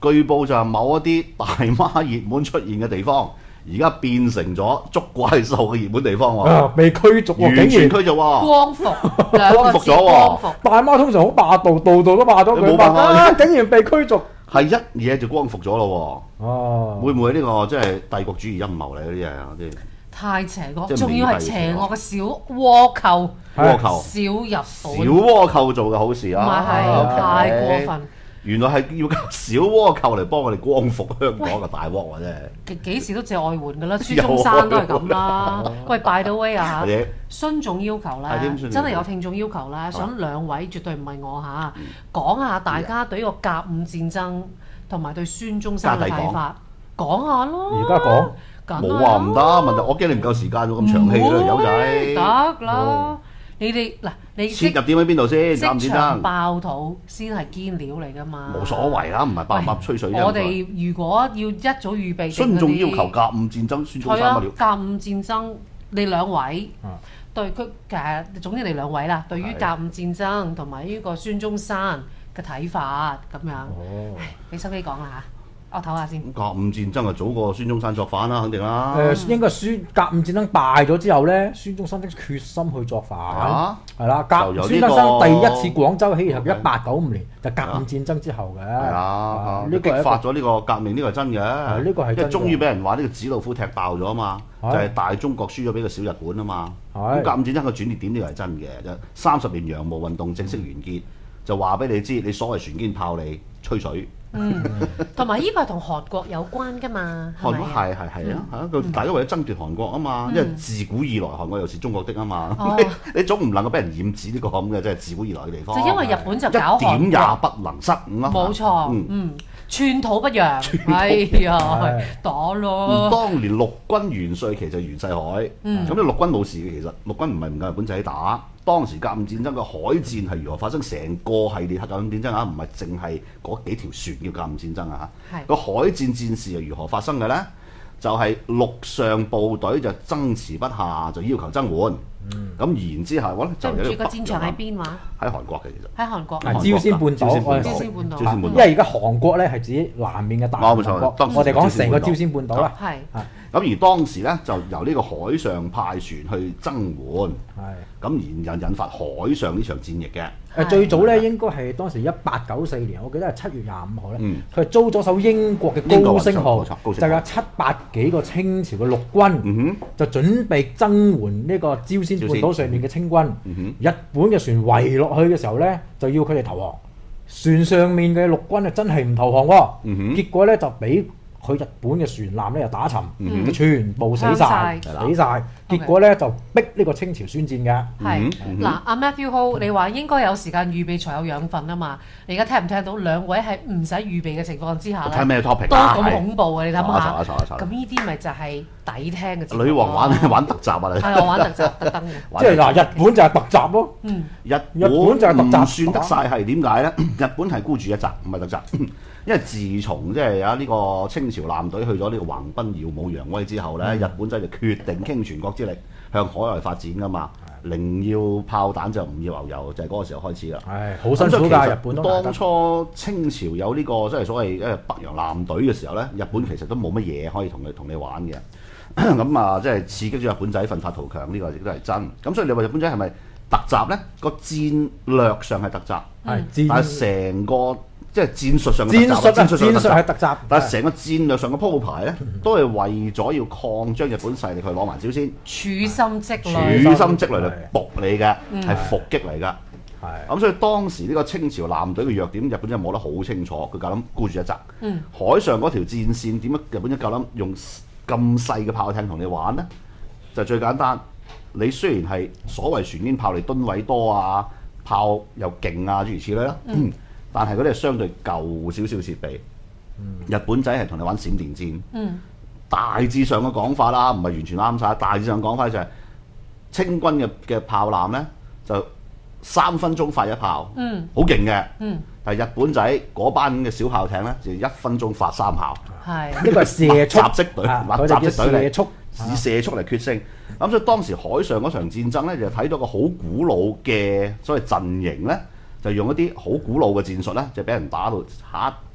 據報就係某一啲大媽熱門出現嘅地方，而家變成咗捉怪獸嘅熱門地方喎。 啊，被驅逐喎， 完全竟然驅逐喎。 光復兩個字光復咗喎光復。 大媽通常好霸道，度度都霸咗佢冇辦法啊！竟然被驅逐。 係一嘢就光復咗咯哦喎。會唔會呢個即係帝國主義陰謀嚟嗰啲啊？啲太邪惡， 即係仲要係美帝邪惡嘅小倭寇， 倭寇小日小本， 倭寇做嘅好事唔啊！ 係係 OK 太過分。 原來係要靠小倭寇嚟幫我哋光復香港嘅大鑊喎，真係。 幾幾時都借外援㗎啦，孫中山都係咁啦。喂，by the way 啊或者嚇，孫總要求係點咧， 孫總真係有聽眾要求咧，想兩位絕對唔係我嚇，講下大家對呢個甲午戰爭同埋對孫中山嘅睇法，講下咯。 而家講梗係冇話唔得，問題我驚你唔夠時間喎，咁長氣啦，友仔。 得啦。你哋嗱，你即切入點喺邊度先？甲午戰即場爭爆肚先係堅料嚟㗎嘛。 冇所謂啦，唔係白白吹水啫。 我哋如果要一早預備定嗰啲， 孫總要求甲午戰爭，孫中係啊山乜料？， 甲午戰爭你兩位啊對佢誒，總之你兩位啦，對於係甲午戰爭同埋呢個孫中山嘅睇法咁樣， 哦， 俾心機講啦嚇，我唞下先。 咁甲午戰爭啊，早過孫中山作反啦，肯定啦。 誒應該係孫甲午戰爭敗咗之後咧，孫中山的決心去作反， 啊係啦。甲就由呢孫中個山第一次廣州起義係 OK 一八九五年，就甲午戰爭之後嘅。 係啊， 呢個係一個激發咗呢個革命，呢個係真嘅。 呢個係真嘅因為終於俾人話呢個紙老虎踢爆咗啊嘛，就係係大中國輸咗俾個小日本啊嘛。 係咁甲午戰爭嘅轉捩點呢個係真嘅，就三十年洋務運動正式完結，就話俾你知，你所謂船堅炮利吹水。 嗯，同埋呢個係同韓國有關㗎嘛，係咪啊？ 韓國係係係啊，係啊，佢大家為咗爭奪韓國啊嘛，因為自古以來韓國又是中國的啊嘛， 哦你總唔能夠俾人染指呢個咁嘅，即係自古以來嘅地方。 就因為日本就搞一點也韓國， 不能失誤啊！ 冇錯， 嗯嗯，寸土不讓，哎呀係， 打嗯咯， 當年陸軍元帥其實係袁世凱， 嗯咁你陸軍冇事嘅，其實陸軍唔係唔夠日本仔打。當時甲午戰爭嘅海戰係如何發生？成個系列甲午戰爭啊，唔係淨係嗰幾條船叫甲午戰爭啊嚇。 係個海戰戰事係如何發生嘅呢？就係、陸上部隊就爭持不下，就要求增援。咁、然之後我咧就對唔住個有呢個戰場喺邊話？ 喺韓國嘅其實。 喺韓國。 係朝鮮半島，我哋朝鮮半島朝鮮半島因為而家韓國咧係指南面嘅大哦冇錯韓國當，時我哋講成個朝鮮朝鮮半島啦。 係咁而當時咧就由呢個海上派船去增援， 係咁然引引發海上呢場戰役嘅。 誒最早咧應該係當時一八九四年，我記得係七月廿五號咧嗯， 佢係租咗艘英國嘅高升號英國冇錯高，升號就有七百幾個清朝嘅陸軍， 嗯就準備增援呢個朝鮮半島上面嘅清軍。 嗯哼日本嘅船圍落去嘅時候咧，就要佢哋投降。船上面嘅陸軍啊，真係唔投降喎。 嗯哼結果咧就俾佢日本嘅船艦咧又打沉， 嗯就全部死晒， 香晒死晒。結果咧就逼呢個清朝宣戰嘅。 係嗯嗱，阿 Matthew Ho，你話應該有時間預備才有養分啊嘛。你而家聽唔聽到兩位係唔使預備嘅情況之下咧， 睇咩 topic 都啊？ 咁恐怖啊！你諗查下下查下查，下咁呢啲咪就係抵聽嘅節目咯。 女王玩玩特集啊！你係我玩特集特登嘅。 即係嗱，日本就係特集咯。 嗯， 日日本就係特集唔算得晒係點解咧？日本係孤注一擲，唔係特集。因為自從即係有呢個清朝艦隊去咗呢個橫濱耀武揚威之後咧，日本仔就決定傾全國之力向海外發展噶嘛。寧要炮彈就唔要牛油，就係、是、嗰個時候開始啦。 係好辛苦㗎，日本都捱當得。 初清朝有呢、這個即係所謂誒北洋艦隊嘅時候咧，日本其實都冇乜嘢可以同你同你玩嘅。咁啊，即係刺激咗日本仔奮發圖強，呢、這個亦都係真。咁所以你話日本仔係咪突襲咧？個戰略上係突襲， 係但係戰成個即係戰術上嘅戰術啊， 突襲戰術係突襲。 特集。 但係成個戰略上嘅鋪排咧，都係為咗要擴張日本勢力去攞埋朝鮮， 處心積處慮。 心積慮嚟伏你嘅，係伏擊嚟㗎。 係咁所以當時呢個清朝艦隊嘅弱點，日本真係摸得好清楚，佢夠膽孤注一擲。 嗯海上嗰條戰線點解日本真夠膽用咁細嘅炮艇同你玩呢？就最簡單，你雖然係所謂船堅炮利噸位多啊，炮又勁啊諸如此類啦，嗯但係嗰啲係相對舊少少設備。日本仔係同你玩閃電戰。 嗯大致上嘅講法啦，唔係完全啱晒。大致上講法就係、清軍嘅嘅炮艦咧，就三分鐘發一炮， 嗯好勁嘅。 嗯， 但係日本仔嗰班嘅小炮艇咧，就一分鐘發三炮， 係。 呢個係射速集式隊， 啊或佢哋叫集式隊射速。 嚟，以射速嚟決勝。咁所以當時海上嗰場戰爭咧，就睇到個好古老嘅所謂陣營咧，就用一啲好古老嘅戰術咧，就俾人打到嚇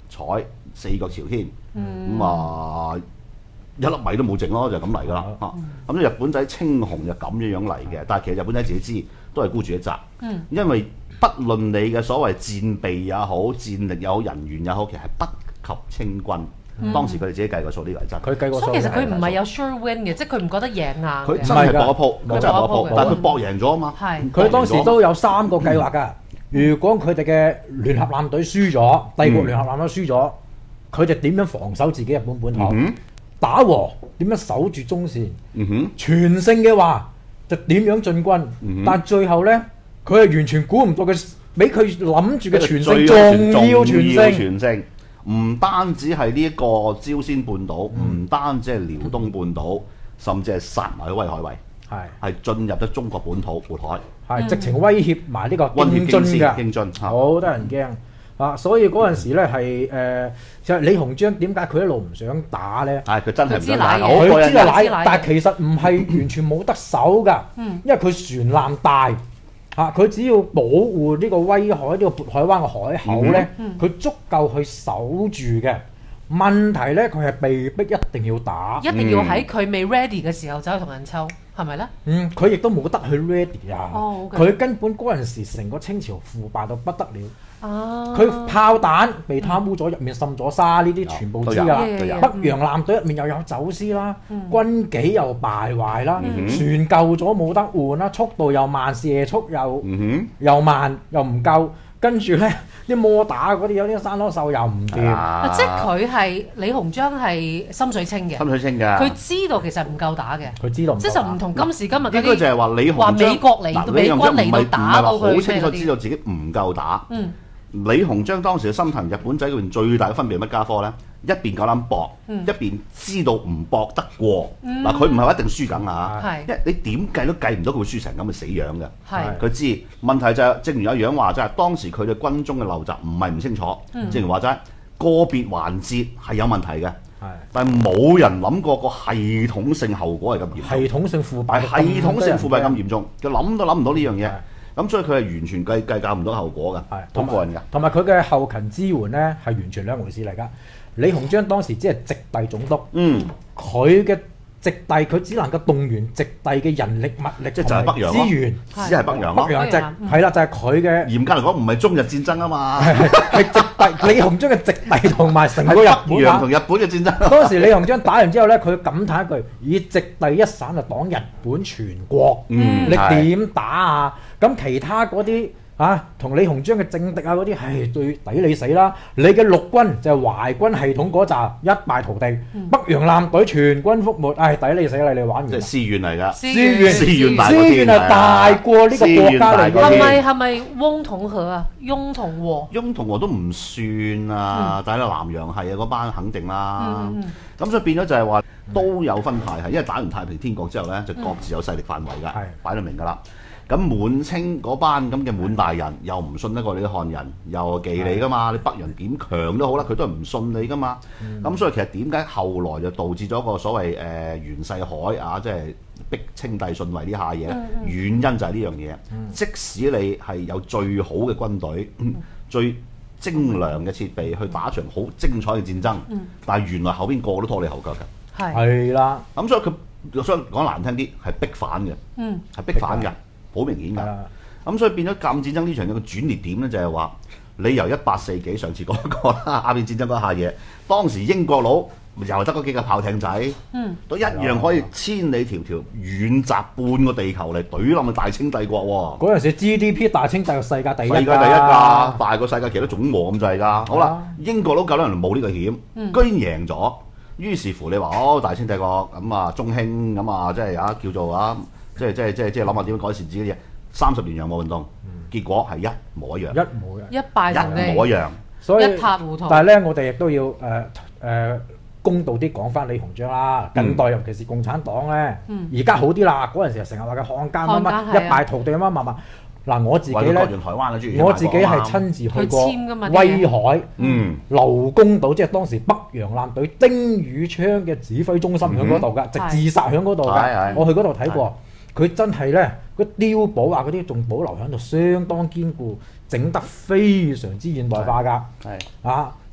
彩，四腳朝天，咁啊、嗯、一粒米都冇剩咯，就咁嚟㗎啦嚇。咁、嗯、日本仔稱雄就咁樣樣嚟嘅，但係其實日本仔自己知都係孤注一擲，嗯、因為不論你嘅所謂戰備也好、戰力也好、人員也好，其實係不及清軍。嗯、當時佢哋自己計過數，呢個係真。 佢計過數。 所以其實佢唔係有 sure win 嘅，即係佢唔覺得贏硬嘅。 佢真係搏一鋪，佢真係搏一鋪，但係佢搏贏咗啊嘛。 係。 佢當時都有三個計劃㗎。嗯、如果佢哋嘅聯合艦隊輸咗，帝國聯合艦隊輸咗，佢哋點樣防守自己日本本土？嗯、打和點樣守住中線？嗯、哼全勝嘅話就點樣進軍？嗯、但最後咧，佢係完全估唔到佢俾佢諗住嘅全勝，仲要全勝。 唔單止係呢一個朝鮮半島，唔、嗯、單止係遼東半島，甚至係殺埋去威海衛，係係進入咗中國本土渤海， 係、嗯、直情威脅埋呢個京津㗎， 京津好得人驚、嗯、啊！所以嗰陣時咧係誒，其實李鴻章點解佢一路唔想打咧？ 係佢真係唔想打， 佢知道奶，但係其實唔係完全冇得守㗎，嗯、因為佢船艦大。啊！佢只要保護呢個威海呢、呢個渤海灣嘅海口咧，佢、嗯、足夠去守住嘅。問題咧，佢係被逼一定要打， 一定要喺佢未 ready 嘅時候走去同人抽，係咪咧？ 嗯，佢亦都冇得去 ready 啊！佢、 哦 okay. 根本嗰陣時成個清朝腐敗到不得了。 啊！ 佢炮彈被貪污咗，入面滲咗沙，呢啲全部知㗎啦。北洋艦隊入面又有走私啦，嗯、軍紀又敗壞啦，嗯、船舊咗冇得換啦，速度又慢，射速又、嗯、又慢又唔夠，跟住咧啲摩打嗰啲有啲山攞手又唔掂。 啊！即係佢係李鴻章係心水清嘅， 心水清㗎。 佢知道其實唔夠打嘅， 佢知道唔夠打。 即係就唔同今時今日嗰啲。 應該就係話李鴻章話美國嚟，美軍嚟到打到佢， 好清楚知道自己唔夠打。嗯。李鴻章當時嘅心同日本仔嗰邊最大嘅分別係乜家科咧？一邊夠膽搏，嗯、一邊知道唔搏得過。嗱、嗯，佢唔係話一定輸緊啊！係，因為你點計都計唔到佢會輸成咁嘅死樣嘅。係，佢知問題就係、是，正如有樣話就係當時佢哋軍中嘅陋習唔係唔清楚。嗯、正如話齋，個別環節係有問題嘅。係，但係冇人諗過個系統性後果係咁嚴重。 系統性腐敗， 系統性腐敗咁嚴重，佢諗都諗唔到呢樣嘢。咁所以佢係完全計計較唔到後果㗎，係好過癮㗎。 同埋佢嘅後勤支援咧係完全兩回事嚟㗎。李鴻章當時只係直隸總督，嗯，佢嘅直隸佢只能夠動員直隸嘅人力物力， 即係就係北洋資源， 只係北洋咯。 北洋即係係啦，就係佢嘅。 嚴格嚟講，唔係中日戰爭啊嘛， 係直隸李鴻章嘅直隸同埋成個日本北洋同日本嘅戰爭。 當時李鴻章打完之後咧，佢感嘆一句：以直隸一省就擋日本全國，嗯、你點打啊？咁其他嗰啲啊，同李鴻章嘅政敵啊嗰啲，係最抵你死啦！你嘅陸軍就係淮軍系統嗰紮一敗塗地，嗯、北洋艦隊全軍覆沒，唉、哎，抵你死啦！你玩完。 即係思源嚟㗎， 思源思源大過天係大過呢個國家嚟㗎。 係咪係咪翁同和啊？翁同和。 翁同和都唔算啊，嗯、但係南洋係啊嗰班肯定啦。咁、嗯嗯、所以變咗就係話都有分派系，因為打完太平天國之後咧，就各自有勢力範圍㗎，嗯、擺到明㗎啦。咁滿清嗰班咁嘅滿大人又唔信得過你啲漢人，又忌你噶嘛？你北洋點強都好啦，佢都係唔信你噶嘛。咁、嗯、所以其實點解後來就導致咗個所謂誒、呃、袁世凱啊，即係逼清帝遜位呢下嘢？嗯嗯、原因就係呢樣嘢。嗯、即使你係有最好嘅軍隊、嗯、最精良嘅設備去打場好精彩嘅戰爭，嗯、但係原來後邊個個都拖你後腳㗎。係係啦。咁所以佢想講難聽啲係逼反嘅，係、嗯、逼反㗎。好明顯㗎，咁的所以變咗甲午戰爭呢場嘅個轉捩點咧，就係話你由一八四幾上次講過啦，鴉片戰爭嗰下嘢，當時英國佬又得嗰幾個炮艇仔，嗯，都一樣可以千里迢迢遠襲半個地球嚟懟冧個大清帝國喎。嗰陣時 G D P 大清帝國世界第一，世界第一㗎，大過世界其他總和咁滯㗎。好啦，英國佬夠多人冒呢個險，嗯、居然贏咗，於是乎你話哦，大清帝國咁啊，中興咁啊，即係啊叫做啊。即係即係即係即係諗下點樣改善自己嘅嘢。三十年洋務運動，嗯、結果係一模一樣， 一模一樣， 一敗塗地， 一模一樣， 所以一塌糊塗。 但係咧，我哋亦都要誒誒、呃呃、公道啲講翻李鴻章啦。近代、嗯、尤其是共產黨咧，而家、嗯、好啲啦。嗰陣時成日話嘅漢奸乜乜一敗塗地乜乜乜。嗱，我自己咧，我自己係親自去過威海、嗯、劉公島，即係當時北洋艦隊丁汝昌嘅指揮中心喺嗰度㗎，直自殺喺嗰度㗎。我去嗰度睇過。佢真係咧，嗰碉堡啊嗰啲仲保留喺度，相當堅固，整得非常之現代化㗎。係啊，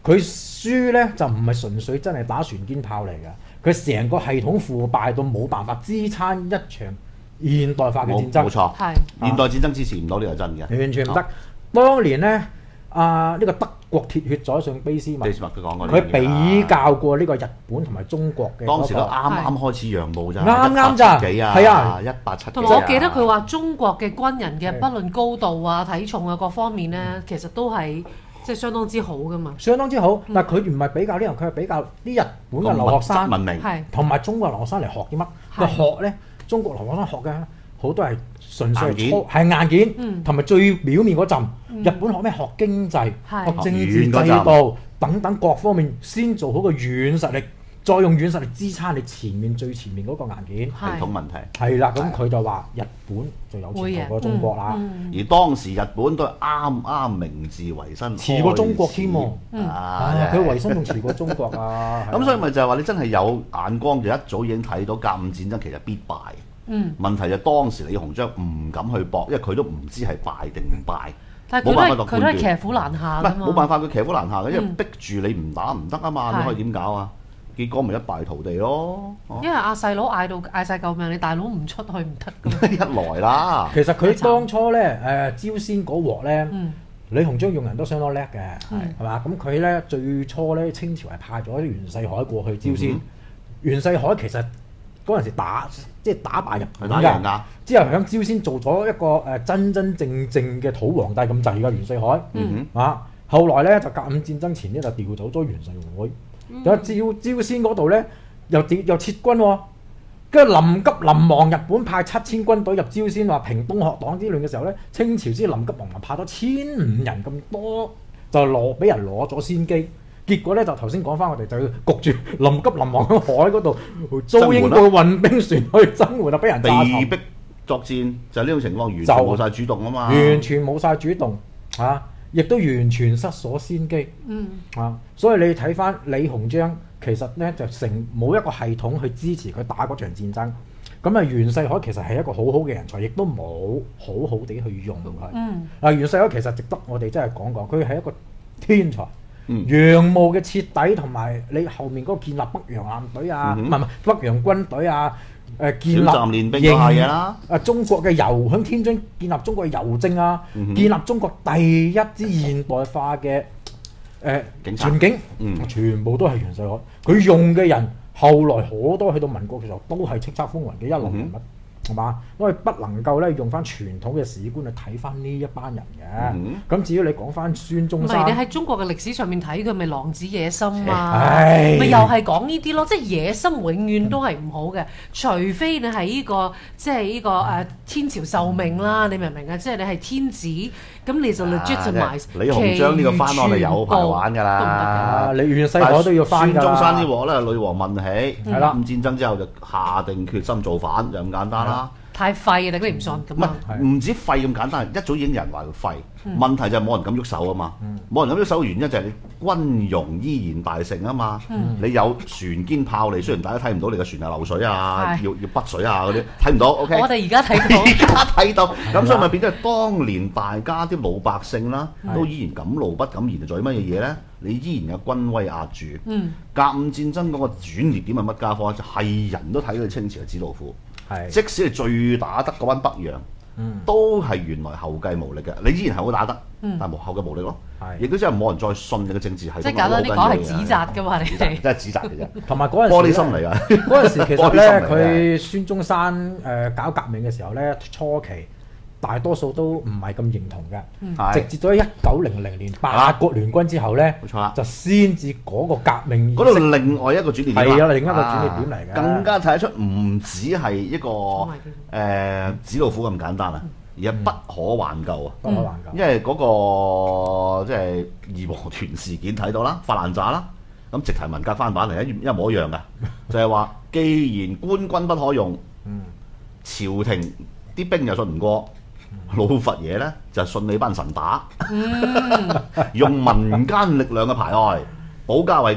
佢輸咧就唔係純粹真係打船堅炮嚟嘅，佢成個系統腐敗到冇辦法支撐一場現代化嘅戰爭。 冇錯， 係現代戰爭支持唔到呢個真嘅， 完全唔得。當年咧，啊呢個德國鐵血宰相卑斯麥， 卑斯麥佢講過呢佢樣嘢啦比較過呢個日本同埋中國嘅嗰個。 當時都啱啱開始讓步咋， 啱啱咋一八七幾啊， 係啊一八七幾啊。 同埋我記得佢話中國嘅軍人嘅不論高度啊、體重啊各方面咧，其實都係即係相當之好噶嘛。 相當之好，但係佢唔係比較呢樣，佢係比較啲日本嘅留學生文明係同埋中國留學生嚟學啲乜？ 係佢學咧，中國留學生學嘅好多係純粹硬件係粗係硬件， 嗯同埋最表面嗰陣。 嗯日本學咩？學經濟、 係學政治制度等等各方面，先做好個軟實力，再用軟實力支撐你前面最前面嗰個硬件。 系統問題。 係啦，咁佢就話日本就有前途過中國啦。 嗯而當時日本都係啱啱明治維新， 遲過中國添喎嗯啊啊！佢維新仲遲過中國啊。 咁所以咪就係話你真係有眼光，就一早已經睇到甲午戰爭其實必敗。 嗯， 問題就當時李鴻章唔敢去搏，因為佢都唔知係敗定唔敗。 但係佢都冇辦法係佢都係作判斷騎虎難下唔係㗎嘛。 冇辦法，佢騎虎難下嘅，因為嗯逼住你唔打唔得啊嘛， 係你可以點搞啊？結果咪一敗塗地咯。哦因為阿細佬嗌到嗌晒救命，你大佬唔出去唔得㗎嘛。 一來啦， 其實佢當初咧誒朝鮮嗰鑊咧， 嗯李鴻章用人都相當叻嘅， 嗯係嘛？咁佢咧最初咧清朝係派咗袁世凱過去朝鮮嗯。 袁世凱其實嗰陣時打即係打敗日本㗎， 係打贏㗎。 之後喺朝鮮做咗一個誒真真正正嘅土皇帝咁滯㗎袁世凱。 嗯啊，後來咧就甲午戰爭前咧就調走咗袁世凱， 嗯有朝朝鮮嗰度咧又調又撤軍喎，跟住臨急臨忙，日本派七千軍隊入朝鮮話平東學黨之亂嘅時候咧，清朝先臨急臨忙派咗千五人咁多，就攞俾人攞咗先機。結果咧就頭先講翻，我哋就要焗住臨急臨忙喺海嗰度租英國運兵船去增援啊，俾人炸沉被逼作戰就係呢種情況，完全冇晒主動啊嘛。 完全冇晒主動啊，亦都完全失所先機。 嗯啊，所以你睇翻李鴻章，其實咧就成冇一個系統去支持佢打嗰場戰爭。咁啊，袁世凱其實係一個好好嘅人才，亦都冇好好地去用佢。 嗯啊，袁世凱其實值得我哋真係講講，佢係一個天才。 嗯洋務嘅徹底同埋你後面嗰個建立北洋艦隊啊， 嗯哼唔係唔係北洋軍隊啊，誒、建立小站練兵嗰下嘢啦。 啊，中國嘅郵喺天津建立中國嘅郵政啊， 嗯哼建立中國第一支現代化嘅誒警察船警， 嗯全部都係袁世凱。佢用嘅人後來好多去到民國嘅時候都係叱咤風雲嘅一流人物，係嘛、因為不能夠咧用翻傳統嘅史觀去睇翻呢一班人嘅。 嗯咁、至於你講翻孫唔係中山你。喺中國嘅歷史上面睇佢咪狼子野心啊， 唉咪又係講呢啲咯，即係野心永遠都係唔好嘅，除非你係呢、個即係呢、個誒、呃天朝受命啦，你明唔明啊？即係你係天子，咁你就 legitimize 啊李鴻章呢個翻案係有排玩㗎啦。 啊！你袁世凱都要翻㗎孫中山呢啦。 鑊咧，女王問起， 係啦咁戰爭之後就下定決心造反，就咁簡單啦。 太廢啊！頂你唔順唔咁啊！ 係唔止廢咁簡單，一早已經有人話佢廢。問題就係冇人敢喐手啊嘛，冇人敢喐手嘅原因就係你軍容依然大盛啊嘛。你有船堅炮利，雖然大家睇唔到你嘅船啊漏水啊， 係要要筆水啊嗰啲睇唔到，OK。 我哋而家睇到而家睇到，咁所以咪變咗係當年大家啲老百姓啦，都依然敢怒不敢言，做乜嘢嘢咧？你依然有軍威壓住。 嗯甲午戰爭嗰個轉捩點係乜家伙？就係人都睇到清朝嘅紙老虎。 係即使係最打得嗰班北洋， 嗯都係原來後繼無力嘅。你依然係好打得， 嗯但係無後繼無力咯。 係亦都真係冇人再信你嘅政治系統。 即係簡單啲講係指責㗎嘛，你指責哋真係指責嘅啫， 同埋嗰陣時玻璃咧心嚟㗎。 嗰陣時其實玻璃咧， 心嚟嘅佢孫中山誒、呃搞革命嘅時候咧，初期大多數都唔係咁認同嘅。直係至咗一九零零年八國聯軍之後咧， 冇錯啦。 就先至嗰個革命嗰度另外一個轉捩點係啊另一個轉捩點嚟嘅啊更加睇得出唔止係一個誒紙老虎咁簡單啊，而係不可挽救啊！ 不可挽救。 因為嗰、個即係義和團事件睇到啦，發爛渣啦，咁直提文革翻版嚟，一一模一樣嘅，就係話既然官軍不可用， 嗯朝廷啲兵又信唔過，老佛爺咧就信你班神打，用民間力量嘅排外，保家衛國，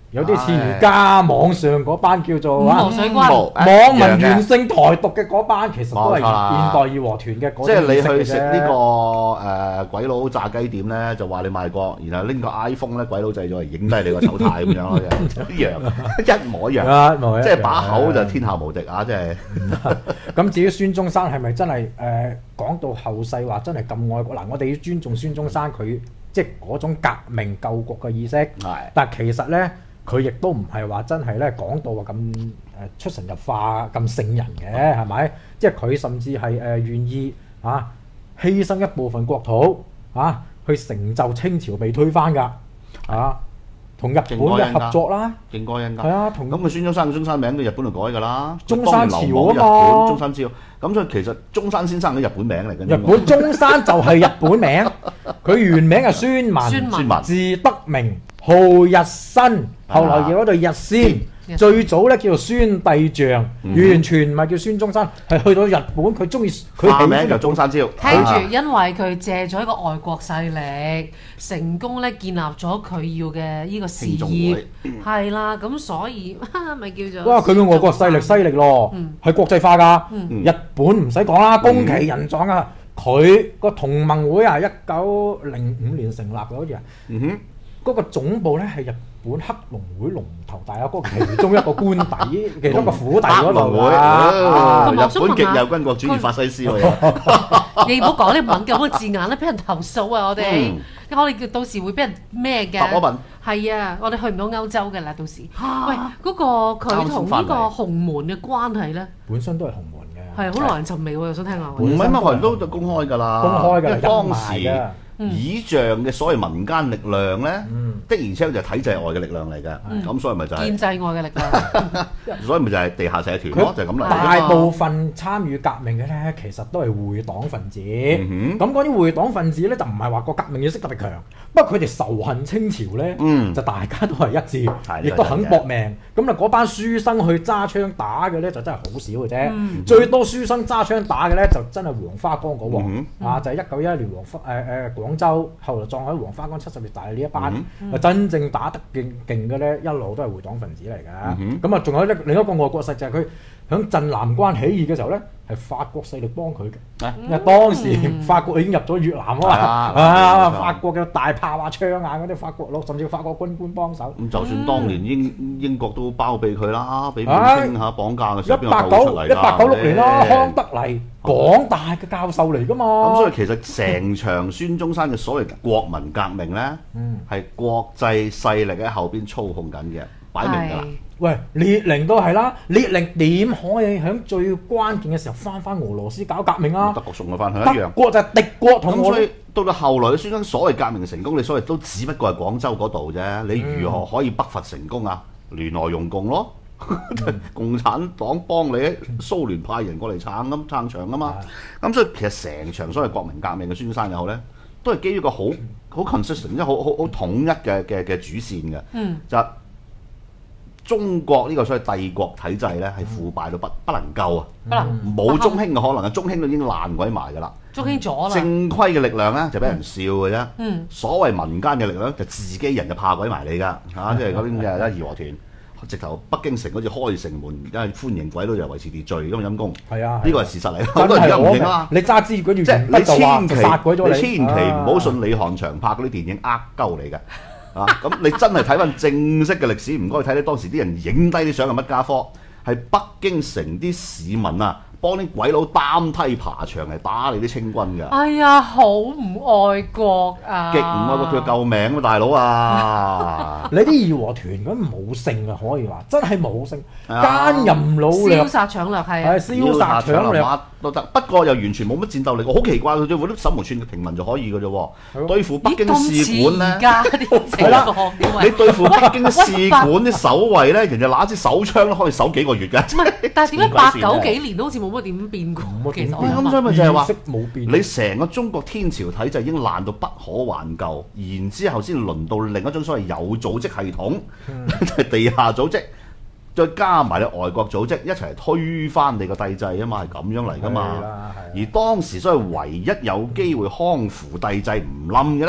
有啲似而家網上嗰班叫做五啊毛水軍， 網民原性台獨嘅嗰班，其實都係現代義和團嘅嗰即係你去啲食呢個誒鬼佬炸雞店咧，就話你賣國，然後拎個 iPhone 咧，鬼佬製咗嚟影低你個醜態咁樣咯，一樣一模一樣， 啊，冇即係把口就天下無敵啊！即係咁至於孫中山係咪真係誒講到後世話真係咁愛國嗱？我哋要尊重孫中山佢即係嗰種革命救國嘅意識， 係但係其實咧佢亦都唔係話真係咧講到話咁誒出神入化咁聖人嘅係咪？即係佢甚至係誒、呃、願意啊犧牲一部分國土啊去成就清朝被推翻㗎啊！同日本嘅合作啦， 勁過癮㗎。 係啊，同咁佢孫中山嘅中山名都日本度改㗎啦， 中山朝啊當年流亡嘛日本中山朝。咁所以其實中山先生嘅日本名嚟嘅。 日本中山就係日本名，佢原名係孫文， 孫孫文字德明，號日新，後來叫嗰度日先。最早咧叫做孫帝像，完全唔係叫孫中山，係去到日本佢中意佢化名就中山朝。 聽住，因為佢借咗一個外國勢力，成功咧建立咗佢要嘅呢個事業，係啦，咁所以咪叫做哇！佢嘅外國勢力犀利咯，係國際化㗎。日本唔使講啦，宮崎人狀啊，佢個同盟會啊，一九零五年成立嘅好似啊。 嗯哼。 嗰個總部咧係日本黑龍會龍頭大亞哥其中一個官邸，其中一個府邸嗰度啊！ 日本極右軍國主義法西斯喎， 你唔好講呢敏感嘅字眼咧，俾人投訴啊！我哋，我哋到時會俾人咩嘅？ 答我問。 係啊，我哋去唔到歐洲㗎啦，到時。喂，嗰個佢同呢個洪門嘅關係咧， 本身都係洪門嘅， 係好耐人尋味喎，又想聽下。 唔係乜學人都就公開㗎啦， 公開㗎啦， 當時嘅。 倚仗嘅所謂民間力量咧，的而且確就係體制外嘅力量嚟嘅，咁所以咪就係建制外嘅力量， 所以咪就係地下社團咯，就係咁嚟。 大部分參與革命嘅咧，其實都係會黨分子。咁嗰啲會黨分子咧，就唔係話個革命意識特別強，不過佢哋仇恨清朝咧，就大家都係一致，亦都肯搏命。咁啊，嗰班書生去揸槍打嘅咧，就真係好少嘅啫。最多書生揸槍打嘅咧，就真係黃花崗嗰鑊啊，就係一九一一年黃花誒誒。廣州後來葬喺黃花崗七十月大呢一班，啊、嗯、真正打得勁勁嘅咧，一路都係會黨分子嚟㗎。咁啊、嗯，仲有一另一個外國勢就係佢響鎮南關起義嘅時候咧，係法國勢力幫佢嘅。因為、嗯、當時法國已經入咗越南啊嘛，啊法國嘅大炮啊、槍啊嗰啲法國佬，甚至法國軍官幫手。 咁就算當年英英國都包庇佢啦，俾滿清嚇綁架嘅時候，邊個救出嚟㗎？一八九六年啦，康德黎。廣大嘅教授嚟㗎嘛， 咁所以其實成場孫中山嘅所謂國民革命咧，係、嗯、國際勢力喺後邊操控緊嘅，擺明㗎啦。 喂，列寧都係啦，列寧點可以喺最關鍵嘅時候翻翻俄羅斯搞革命啊？ 德國送佢翻去一樣， 德國就係敵國同我。 咁所以到到後來嘅孫中山所謂革命成功，你所謂都只不過係廣州嗰度啫，你如何可以北伐成功啊？聯俄容共咯。嗯、共產黨幫你，蘇聯派人過嚟撐咁撐場啊嘛，咁、嗯、所以其實成場所謂國民革命嘅孫中山又好咧，都係基於一個好好 consistent，即係好好好統一嘅嘅嘅主線嘅，嗯、就中國呢個所謂帝國體制咧係腐敗到不不能夠啊，不能冇中興嘅可能啊，中興都已經爛鬼埋㗎啦， 中興咗啦， 正規嘅力量咧就俾人笑嘅啫，嗯、所謂民間嘅力量就自己人就怕鬼埋你㗎嚇，即係嗰啲嘅義和團。直頭北京城嗰次開城門，而家係歡迎鬼佬就維持秩序咁陰公。係啊，呢個係事實嚟。好多人而家唔認啊！ 你揸支嗰條， 即係你千祈殺鬼咗你， 你千祈唔好信李翰祥拍嗰啲電影呃鳩你嘅。啊，咁你真係睇翻正式嘅歷史，唔該睇睇當時啲人影低啲相係乜家科，係北京城啲市民啊，幫啲鬼佬擔梯爬牆嚟打你啲清軍㗎。 哎呀，好唔愛國啊！ 極唔愛國，佢救命啊，大佬啊！ 你啲義和團咁冇性啊，可以話真係冇性，奸淫擄掠、 燒殺搶掠係啊， 燒殺搶掠都得。不過又完全冇乜戰鬥力，我好奇怪佢對付啲手無寸嘅平民就可以㗎啫喎。對付北京使館咧， 係啦， 你對付北京使館啲守衛咧，人哋拿支手槍都可以守幾個月㗎。 唔係，但係點解八九幾年都好似冇乜點變過？其實咁所以咪就係話，你成個中國天朝體制已經爛到不可挽救，然之後先輪到另一種所謂有組織系統，就係、嗯、地下組織，再加埋你外國組織一齊推翻你個帝制啊嘛，係咁樣嚟噶嘛。而當時所謂唯一有機會康扶帝制唔冧嘅咧，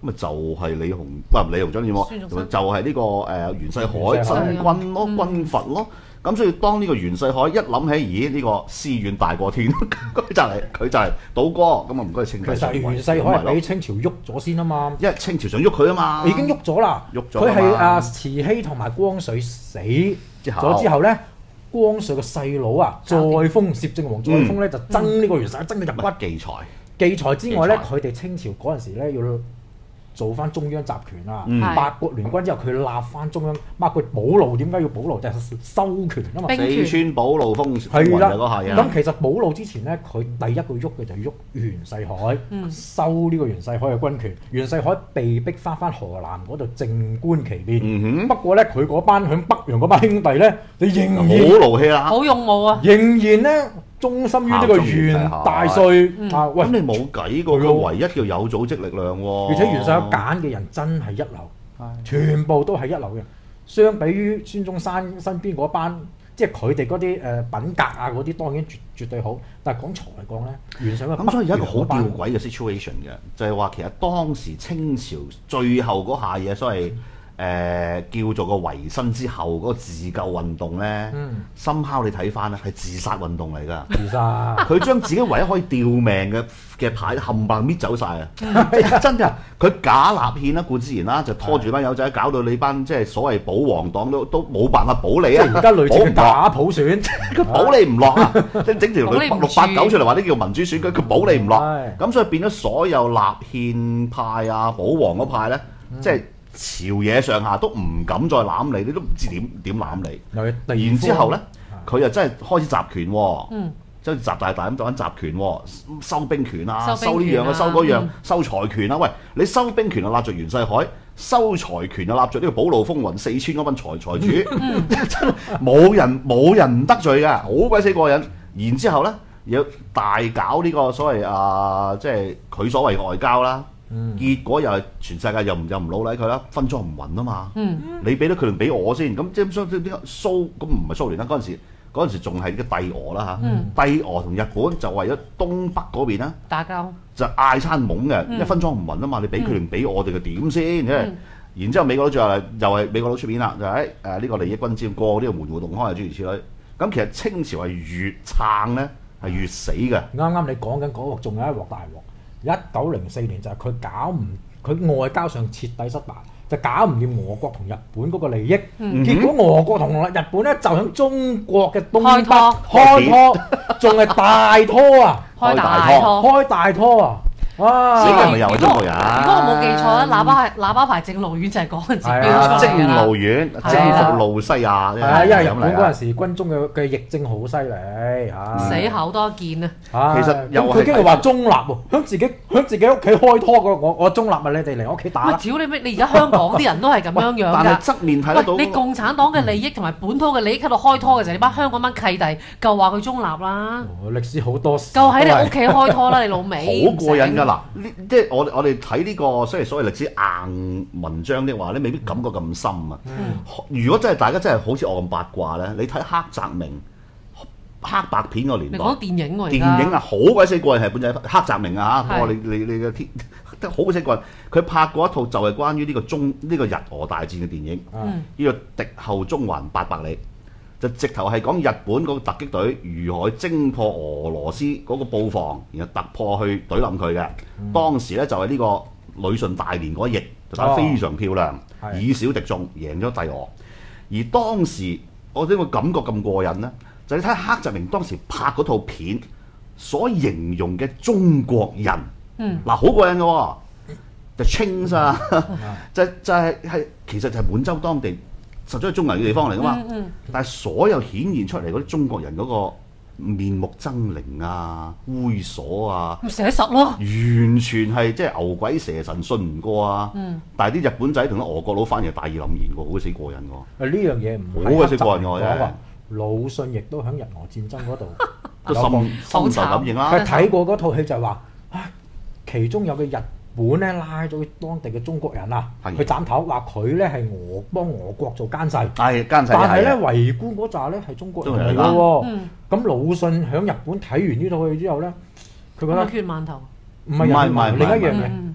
咁啊就係李鴻，唔係李鴻章點喎？就係呢個誒袁世凱真軍咯，軍閥咯。咁所以當呢個袁世凱一諗起，咦呢個思遠大過天，佢就係佢就係倒戈，咁啊唔該清帝上位。 其實袁世凱係俾清朝喐咗先啊嘛， 因為清朝想喐佢啊嘛， 已經喐咗啦， 喐咗佢係阿慈禧同埋光緒死咗之後咧，光緒嘅細佬啊，再封攝政王再封咧就憎呢個袁世凱，憎到入骨。 忌才， 忌才之外咧，佢哋清朝嗰陣時咧要做翻中央集權啊！ 嗯八國聯軍之後，佢立翻中央，包括保路。點解要保路？就係、是、收權啊嘛。 四川保路封係啦， 嗰下嘢。 咁其實保路之前咧，佢第一個喐嘅就係喐袁世凱， 嗯、收呢個袁世凱嘅軍權。袁世凱被逼翻翻河南嗰度靜觀其變。 嗯、 不過咧，佢嗰班響北洋嗰班兄弟咧，你仍然好勞氣啦， 好勇武啊！ 仍然咧。忠心於呢個袁大帥、嗯、啊！喂， 咁你冇計過，佢唯一叫有組織力量喎、啊。 而且袁世凱揀嘅人真係一流，全部都係一流嘅。相比於孫中山身邊嗰班，即係佢哋嗰啲誒品格啊嗰啲，當然絕絕對好。但係講才嚟講咧，袁世凱咁所以有一個好吊詭嘅 situation 嘅，就係、是、話其實當時清朝最後嗰下嘢，所謂。誒、呃、叫做個維新之後嗰、那個自救運動咧，深刻、嗯、你睇翻咧係自殺運動嚟㗎。 自殺， 佢將自己唯一可以吊命嘅嘅牌冚唪唥搣走晒啊！即係真㗎，佢假立憲啦，固之然啦，就拖住班友仔，搞到你班即係所謂保皇黨都都冇辦法保你啊！ 而家類似嘅假普選， 佢保你唔落啊！即係整條六六八九出嚟話呢叫民主選舉，佢保你唔落。咁所以變咗所有立憲派啊、保皇嗰派咧，即係。朝野上下都唔敢再攬你，你都唔知點點攬你。然之後咧，佢又真係開始集權喎， 嗯、 即係習大大咁做緊集權喎，收兵權啊， 收呢樣啊，收嗰樣， 嗯、 收財權啊。喂，你收兵權就立著袁世凱，收財權就立著呢個保路風雲四川嗰班財財主，嗯、真係冇人冇人唔得罪㗎，好鬼死過癮。然之後咧，要大搞呢個所謂啊，即係佢所謂嘅外交啦。嗯、結果又係全世界又唔又唔老禮佢啦，分贓唔勻啊嘛！嗯、你俾得佢定俾我先？咁即係相點解蘇咁唔係蘇聯啦？嗰陣時嗰陣時仲係啲帝俄啦嚇，嗯、帝俄同日本就為咗東北嗰邊啦打交， 就嗌餐懵嘅， 嗯、 因為分贓唔勻啊嘛！你俾佢定俾我哋嘅點先？即係、嗯、然之後美國佬最後又係美國佬出面啦，就喺誒呢個利益均沾過呢個門戶洞開啊諸如此類。咁其實清朝係越撐咧係越死嘅。 啱啱你講緊嗰個仲有一鑊大鑊。一九零四年就係佢搞唔，佢外交上徹底失敗，就搞唔掂俄國同日本嗰個利益。嗯、結果俄國同日本咧就喺中國嘅東北開拖，仲係大拖啊！ 開大拖， 開大拖啊！哇！ 死係咪又係中國人？ 如果我冇記錯咧，喇叭喇叭牌正路院就係嗰陣時標出嚟嘅啦。 正路院、征服路西亞， 係啊，因為日本嗰陣時軍中嘅嘅疫症好犀利嚇， 死口多見啊！ 其實又佢竟然話中立喎，響自己響自己屋企開拖個我我中立啊！你哋嚟我屋企打。 喂，屌你咩？你而家香港啲人都係咁樣樣㗎。 但係側面睇得到。 你共產黨嘅利益同埋本土嘅利益喺度開拖嘅時候，你班香港班契弟夠話佢中立啦。 哦，歷史好多時。 夠喺你屋企開拖啦，你老味。 好過癮㗎嗱，呢即係我我哋睇呢個雖然所謂歷史硬文章的話咧，未必感覺咁深啊。嗯、如果真係大家真係好似我咁八卦咧，你睇黑澤明黑白片個年代， 你講電影喎， 電影啊好鬼死過癮，係本仔黑澤明啊嚇，我你你你嘅天得好鬼死過癮，佢拍過一套就係關於呢個中呢、呢個日俄大戰嘅電影，呢、嗯、個敵後中環八百里。就直頭係講日本嗰個突擊隊如何征破俄羅斯嗰個布防，然後突破去懟冧佢嘅。嗯、當時咧就係呢個旅順大連嗰一役，就打得非常漂亮，哦、以少敵眾，贏咗帝俄。而當時我點會感覺咁過癮呢？就你睇黑澤明當時拍嗰套片所形容嘅中國人，嗱好、嗯、過癮嘅喎，就清咋，就就係、係、係其實就係滿洲當地。實在係中國人嘅地方嚟噶嘛，嗯嗯、但係所有顯現出嚟嗰啲中國人嗰個面目猙獰啊、猥瑣啊， 寫實咯， 完全係即係牛鬼蛇神信唔過啊！嗯、但係啲日本仔同啲俄國佬反而大義凜然喎，好死過癮喎！ 呢樣嘢唔好鬼死過癮喎，真係魯迅亦都喺日俄戰爭嗰度都深深受感應啦。 佢睇過嗰套戲就係話，其中有個日本咧拉咗當地嘅中國人啊，去斬頭，話佢咧係俄幫俄國做奸細， 係奸細， 但係咧圍觀嗰紮咧係中國人嚟嘅喎。咁魯迅喺日本睇完呢套戲之後咧，佢覺得血饅頭， 唔係唔係另一樣嘢，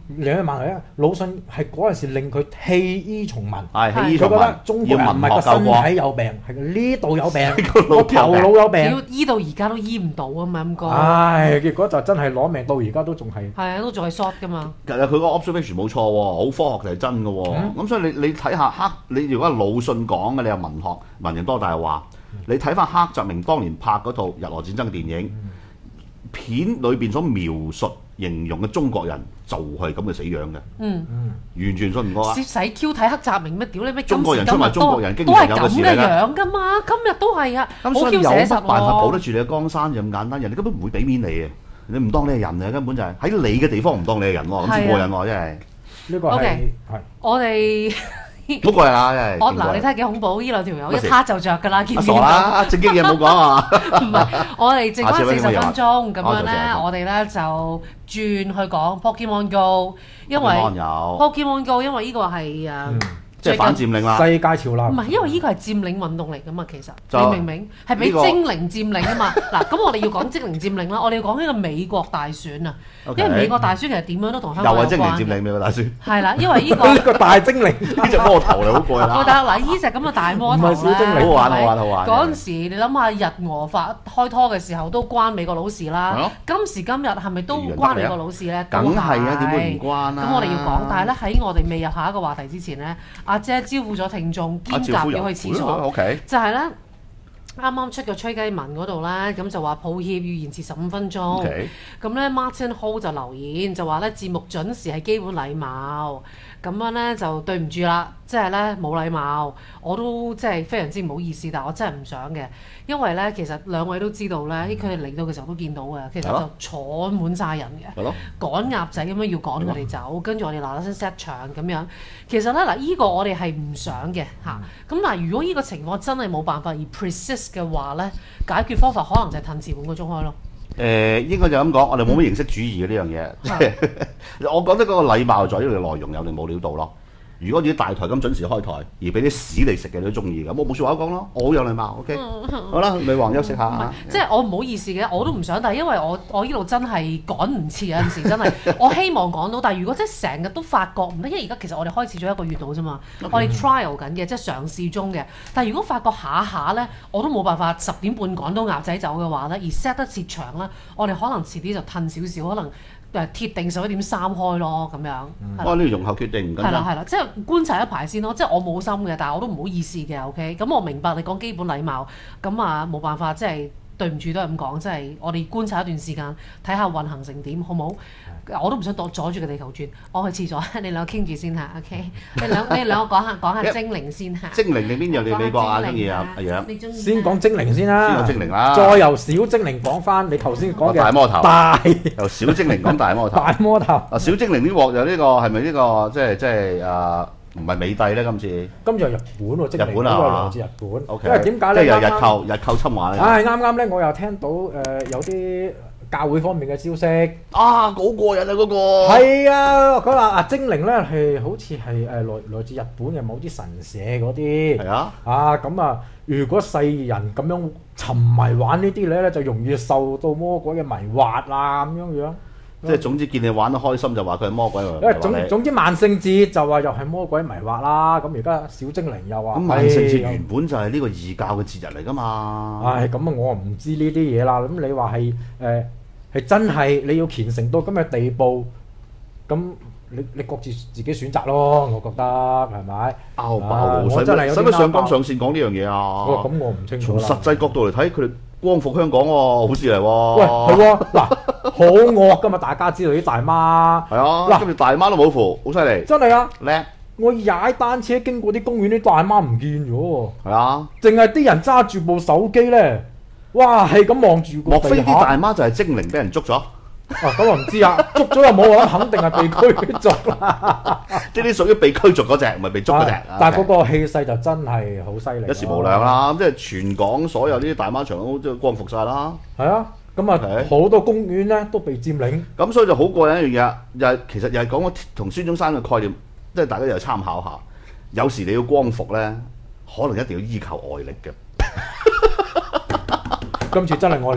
兩萬嚟啊！魯迅係嗰陣時令佢棄醫從文， 係棄醫佢覺從文， 得中國人唔係個身體有病，係呢度有病， 個個頭腦有病。 要醫到而家都醫唔到啊嘛，咁講。 唉，結果就真係攞命到而家都仲係。 係啊，都仲係 short 噶嘛。 其實佢個 observation 冇錯喎，好科學就係真嘅喎。咁、嗯、所以你你睇下黑，你如果係魯迅講嘅，你有文學文人多大話。你睇翻黑澤明當年拍嗰套日俄戰爭嘅電影，嗯、片裏邊所描述形容嘅中國人就係咁嘅死樣嘅。嗯嗯，完全信唔過啊！ 使 Q 睇黑澤明咩？屌你咩？ 中國人出埋中國人， 都係咁嘅樣噶嘛，今日都係啊。 咁所以有乜辦法保得住你嘅江山就咁簡單？人哋根本唔會俾面你嘅，你唔當你係人啊，根本就係喺你嘅地方唔當你係人喎，咁先過癮喎，真係。呢個係係我哋。 好過癮啊！真係。 我嗱，你睇下幾恐怖，呢兩條友一撻就着㗎啦，見唔見到？ 傻啦，正經嘢冇講啊！ 唔係，我哋剩翻四十分鐘咁樣咧，我哋咧就轉去講 Pokemon Go， 因為 Pokemon Go 因為呢個係誒。 即係反佔領啦！ 世界潮流唔係，因為呢個係佔領運動嚟㗎嘛，其實你明唔明？係俾精靈佔領啊嘛！嗱，咁我哋要講精靈佔領啦，我哋要講呢個美國大選啊，因為美國大選其實點樣都同香港有關。又係精靈佔領美國大選。係啦，因為呢個呢個大精靈呢隻魔頭嚟好過癮啦！ 嗱，呢隻咁嘅大魔頭咧， 好玩好玩好玩。 嗰陣時你諗下日俄法開拖嘅時候都關美國佬事啦，今時今日係咪都關美國佬事咧？ 梗係啊，點會唔關啊？ 咁我哋要講，但係咧喺我哋未入下一個話題之前咧，阿姐招呼咗聽眾兼夾要去廁所，就係咧啱啱出個吹雞文嗰度咧，咁就話抱歉要延遲十五分鐘。咁咧 Martin Ho 就留言就話咧節目準時係基本禮貌，咁樣咧就對唔住啦，即係咧冇禮貌，我都即係非常之唔好意思，但係我真係唔想嘅，因為咧其實兩位都知道咧，佢哋嚟到嘅時候都見到嘅，其實就坐滿晒人嘅，趕鴨仔咁樣要趕佢哋走，跟住我哋嗱嗱聲 set 場咁樣。其實咧嗱，依個我哋係唔想嘅嚇。咁嗱，如果呢個情況真係冇辦法而 persist 嘅話咧，解決方法可能就係褪遲半個鐘開咯。 誒、呃、應該就咁講，我哋冇乜形式主義嘅呢樣嘢，即係、嗯、我覺得嗰個禮貌在呢度內容有定冇料到咯。如果啲大台咁準時開台，而俾啲屎嚟食嘅你都中意嘅，我冇説話講咯，我好有禮貌 ，OK？、嗯、好啦，女王休息下嚇。 即係我唔好意思嘅，我都唔想，但係因為我我呢度真係趕唔切，有陣時真係我希望講到，但係如果真係成日都發覺唔得，因為而家其實我哋開始咗一個月度啫嘛，我哋 trial 緊嘅，即係嘗試中嘅。但係如果發覺下下咧，我都冇辦法十點半趕到鴨仔走嘅話咧，而 set 得切場咧，我哋可能遲啲就褪少少，可能。誒鐵定十一點三開咯，咁樣。 哇！呢個容後決定唔緊要。 係啦係啦，即係觀察一排先咯。即係我冇心嘅，但係我都唔好意思嘅。OK，咁我明白你講基本禮貌，咁啊冇辦法，即係對唔住都係咁講，即係我哋觀察一段時間，睇下運行成點，好唔好？我都唔想阻阻住個地球轉，我去廁所，你兩個傾住先嚇 ，OK？ 你兩你兩個講下講下精靈先嚇。 精靈定邊樣？你美國啊？中意啊？阿楊。 先講精靈先啦。 先講精靈啦。 再由小精靈講翻你頭先講嘅大魔頭。 大。 由小精靈講大魔頭。 大魔頭。 啊，小精靈呢鑊有呢個係咪呢個即係即係啊？唔係美帝咧，今次。今次係日本喎，精靈。 日本啊。 呢個來自日本。 O K。 因為點解咧？ 即係由日寇日寇侵華咧。 唉，啱啱咧，我又聽到誒有啲教會方面嘅消息啊，好過癮啊嗰個。 係啊，佢話啊精靈咧係好似係誒來來自日本嘅某啲神社嗰啲。 係啊。 啊咁啊，如果世人咁樣沉迷玩呢啲咧，就容易受到魔鬼嘅迷惑啦咁樣樣。 即係總之見你玩得開心就話佢係魔鬼迷惑。 因為總總之萬聖節就話又係魔鬼迷惑啦。咁而家小精靈又話。 咁萬聖節原本就係呢個異教嘅節日嚟㗎嘛。 唉，咁啊我唔知呢啲嘢啦。咁你話係誒係真係你要虔誠到咁嘅地步，咁你你各自自己選擇咯。我覺得係咪？ 拗爆腦，使乜使乜上綱上線講呢樣嘢啊？ 咁我唔清楚啦。 從實際角度嚟睇，佢哋光復香港喎，好事嚟喎。 喂，係喎，嗱。好惡㗎嘛！大家知道啲大媽係啊，嗱，今日大媽都冇符，好犀利， 真係啊！ 叻！ 我踩單車經過啲公園，啲大媽唔見咗喎。 係啊， 淨係啲人揸住部手機咧，哇，係咁望住個地下。莫非啲大媽就係精靈俾人捉咗？ 啊，咁我唔知啊，捉咗又冇我諗，肯定係被驅逐啦。 即係啲屬於被驅逐嗰隻，唔係被捉嗰隻。 但係嗰個氣勢就真係好犀利， 一時無兩啦。咁即係全港所有呢啲大媽場都即係光復晒啦。 係啊。咁啊，好多公園咧都被佔領。 咁所以就好過癮一樣嘢，又係其實又係講同孫中山嘅概念，即係大家又參考下。有時你要光復咧，可能一定要依靠外力嘅。 今次真係外力，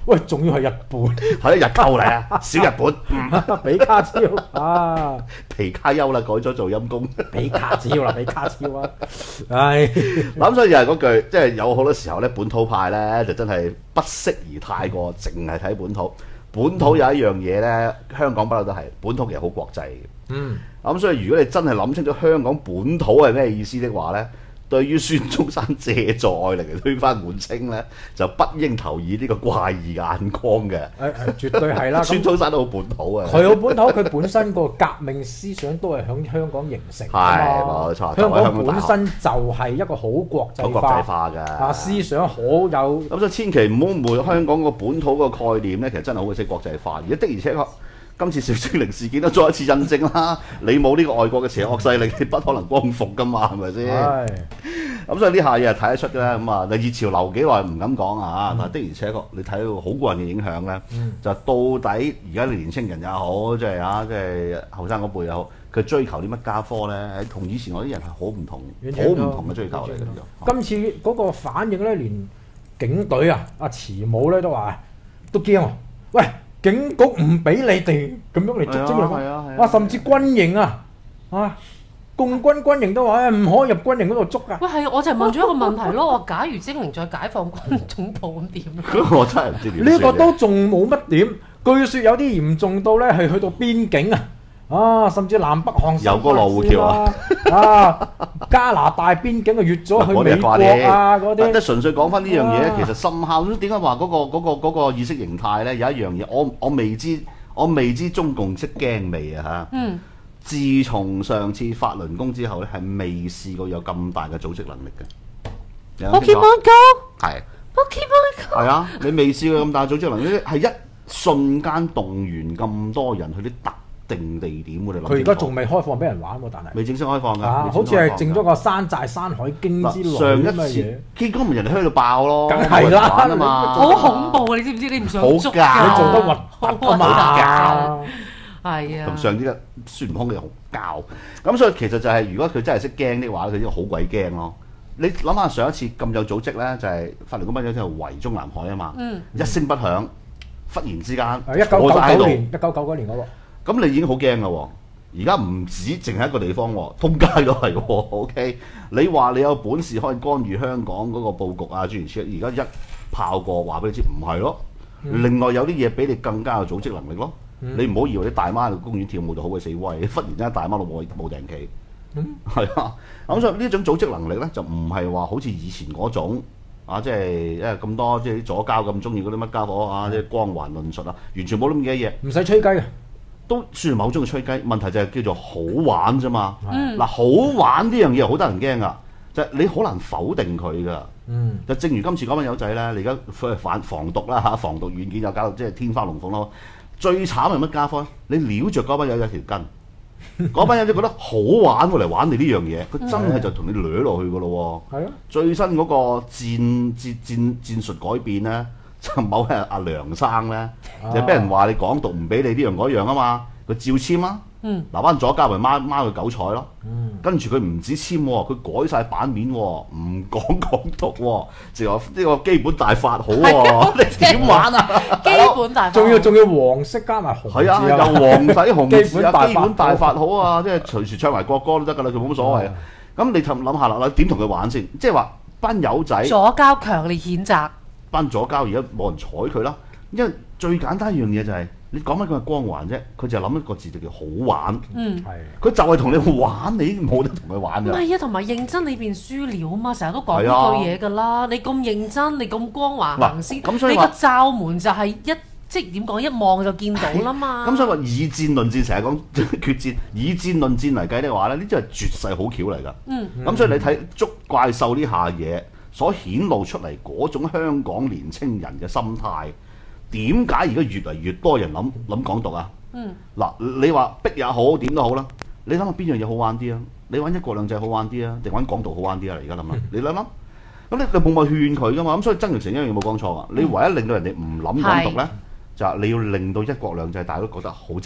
喂，仲要係日本， 係啊，日購嚟啊，小日本，嗯比卡超啊， 皮卡丘啦，改咗做陰公。 比卡超啦，比卡超啊，唉， 咁所以又係嗰句，即係有好多時候咧，本土派咧就真係不適宜太過淨係睇本土。本土有一樣嘢咧，香港不嬲都係本土其實好國際嘅。 嗯， 咁所以如果你真係諗清楚香港本土係咩意思的話咧，對於孫中山借助愛嚟推翻滿清咧，就不應投以呢個怪異眼光嘅。 誒誒，絕對係啦。 孫中山都好本土啊！ 佢好本土，佢本身個革命思想都係響香港形成㗎嘛。 係冇錯， 香港本身就係一個好國際好國際化嘅啊，思想好有。 咁所以千祈唔好誤會香港個本土個概念咧，其實真係好鬼識國際化。而家的而且確，今次小精靈事件都再一次印證啦。你冇呢個外國嘅邪惡勢力，你不可能光復噶嘛，係咪先？ 係。 咁所以呢下嘢係睇得出嘅啦。咁啊，你熱潮流幾耐唔敢講啊，但係的而且確，你睇到好過人嘅影響咧， 嗯就到底而家你年青人也好，即係啊，即係後生嗰輩又好，佢追求啲乜家科咧，同以前嗰啲人係好唔同，好唔同嘅追求嚟嘅。 今次嗰個反應咧，連警隊啊，阿慈母咧都話都驚喎。喂，警局唔俾你哋咁樣嚟捉精靈啊！啊，甚至軍營啊，啊！共軍軍營都話誒唔可以入軍營嗰度捉㗎。 喂，係，我就係問咗一個問題咯。我假如精靈再解放軍總部咁點咧？ 咁我真係唔知點。 呢個都仲冇乜點，據說有啲嚴重到咧係去到邊境啊，啊，甚至南北韓有個羅湖橋啊， 啊，加拿大邊境啊越咗去美國啊嗰啲。 即係純粹講翻呢樣嘢，其實深刻。點解話嗰個嗰個嗰個意識形態咧有一樣嘢，我我未知，我未知中共識驚未啊嚇。 嗯。 自從上次法輪功之後咧，係未試過有咁大嘅組織能力嘅。 Pokemon Go 係 Pokemon Go 係啊！你未試過咁大組織能力，係一瞬間動員咁多人去啲特定地點嘅。 佢而家仲未開放俾人玩喎，但係未正式開放㗎。 啊，好似係整咗個山寨山海經之類上一咁嘅次嘢。 結果咪人哋去到爆咯， 梗係啦玩啊嘛， 好恐怖啊！你知唔知？你唔想捉㗎， 好假你做得核突啊嘛。 係啊， 同上啲嘅孫悟空嘅好教，咁所以其實就係、是、如果佢真係識驚的話，佢就好鬼驚咯。你諗下上一次咁有組織咧，就係法輪功班友之後圍中南海啊嘛， 嗯、 一聲不響，忽然之間一九九九年，一九九九年嗰個， 咁你已經好驚啦喎！而家唔止淨係一個地方喎，通街都係喎。OK，你話你有本事可以干預香港嗰個佈局啊，諸如此類，而家一炮過話俾你知，唔係咯。嗯、另外有啲嘢比你更加有組織能力咯。嗯、你唔好以為啲大媽喺公園跳舞就好鬼死威，忽然之間大媽都冇冇定企，係、嗯、啊。咁所以呢種組織能力咧，就唔係話好似以前嗰種啊，即係因為咁多即係啲左膠咁中意嗰啲乜家伙啊，即係光環論述啊，完全冇咁嘅嘢， 唔使吹雞嘅， 都算係某種嘅吹雞。問題就係叫做好玩啫嘛。嗱、 嗯啊，好玩呢樣嘢好得人驚噶，就係、你好難否定佢噶。 嗯， 就正如今次嗰班友仔咧，你而家反防毒啦嚇，防毒軟件又搞到即係天花龍鳳咯。最慘係乜家伙？你撩着嗰班友仔條筋，嗰班友仔覺得好玩喎，嚟玩你呢樣嘢，佢真係就同你掠落去噶咯喎。係啊，最新嗰個戰戰戰戰術改變咧，就某係阿梁生咧，就俾人話你港獨唔俾你呢樣嗰樣啊嘛，佢照簽啦。嗯，嗱班左膠咪孖孖佢九彩咯。嗯，跟住佢唔止簽喎，佢改晒版面喎，唔講港獨喎，就話呢個基本大法好喎，你點玩啊？ 基本大法仲要仲要黃色加埋紅字係啊，又黃底紅字啊， 基本大法基本大法好啊，即係隨時唱埋國歌都得㗎啦，佢冇乜所謂啊。咁你諗下啦，你點同佢玩先？即係話班友仔左膠強烈譴責， 班左膠而家冇人睬佢啦，因為最簡單一樣嘢就係、是。你講乜佢係光環啫？佢就諗一個字就叫好玩。嗯，係。佢就係同你玩，你冇得同佢玩㗎。 唔係啊，同埋認真你變輸了啊嘛！成日都講呢句嘢㗎啦。你咁認真，你咁光環行先，你個罩門就係一即係點講？一望就見到啦嘛。咁所以話以戰論戰，成日講決戰，以戰論戰嚟計嘅話咧，呢啲係絕世好橋嚟㗎。嗯。咁所以你睇捉怪獸呢下嘢所顯露出嚟嗰種香港年青人嘅心態。點解而家越嚟越多人諗諗港獨啊？嗯，嗱，你話逼也好，點都好啦。你諗下邊樣嘢好玩啲啊？你玩一國兩制好玩啲啊，定玩港獨好玩啲啊？而家諗下，你諗諗，咁你你冇咪勸佢噶嘛？咁所以曾鈺成一樣嘢冇講錯啊！你唯一令到人哋唔諗港獨咧，就係你要令到一國兩制大家都覺得好正。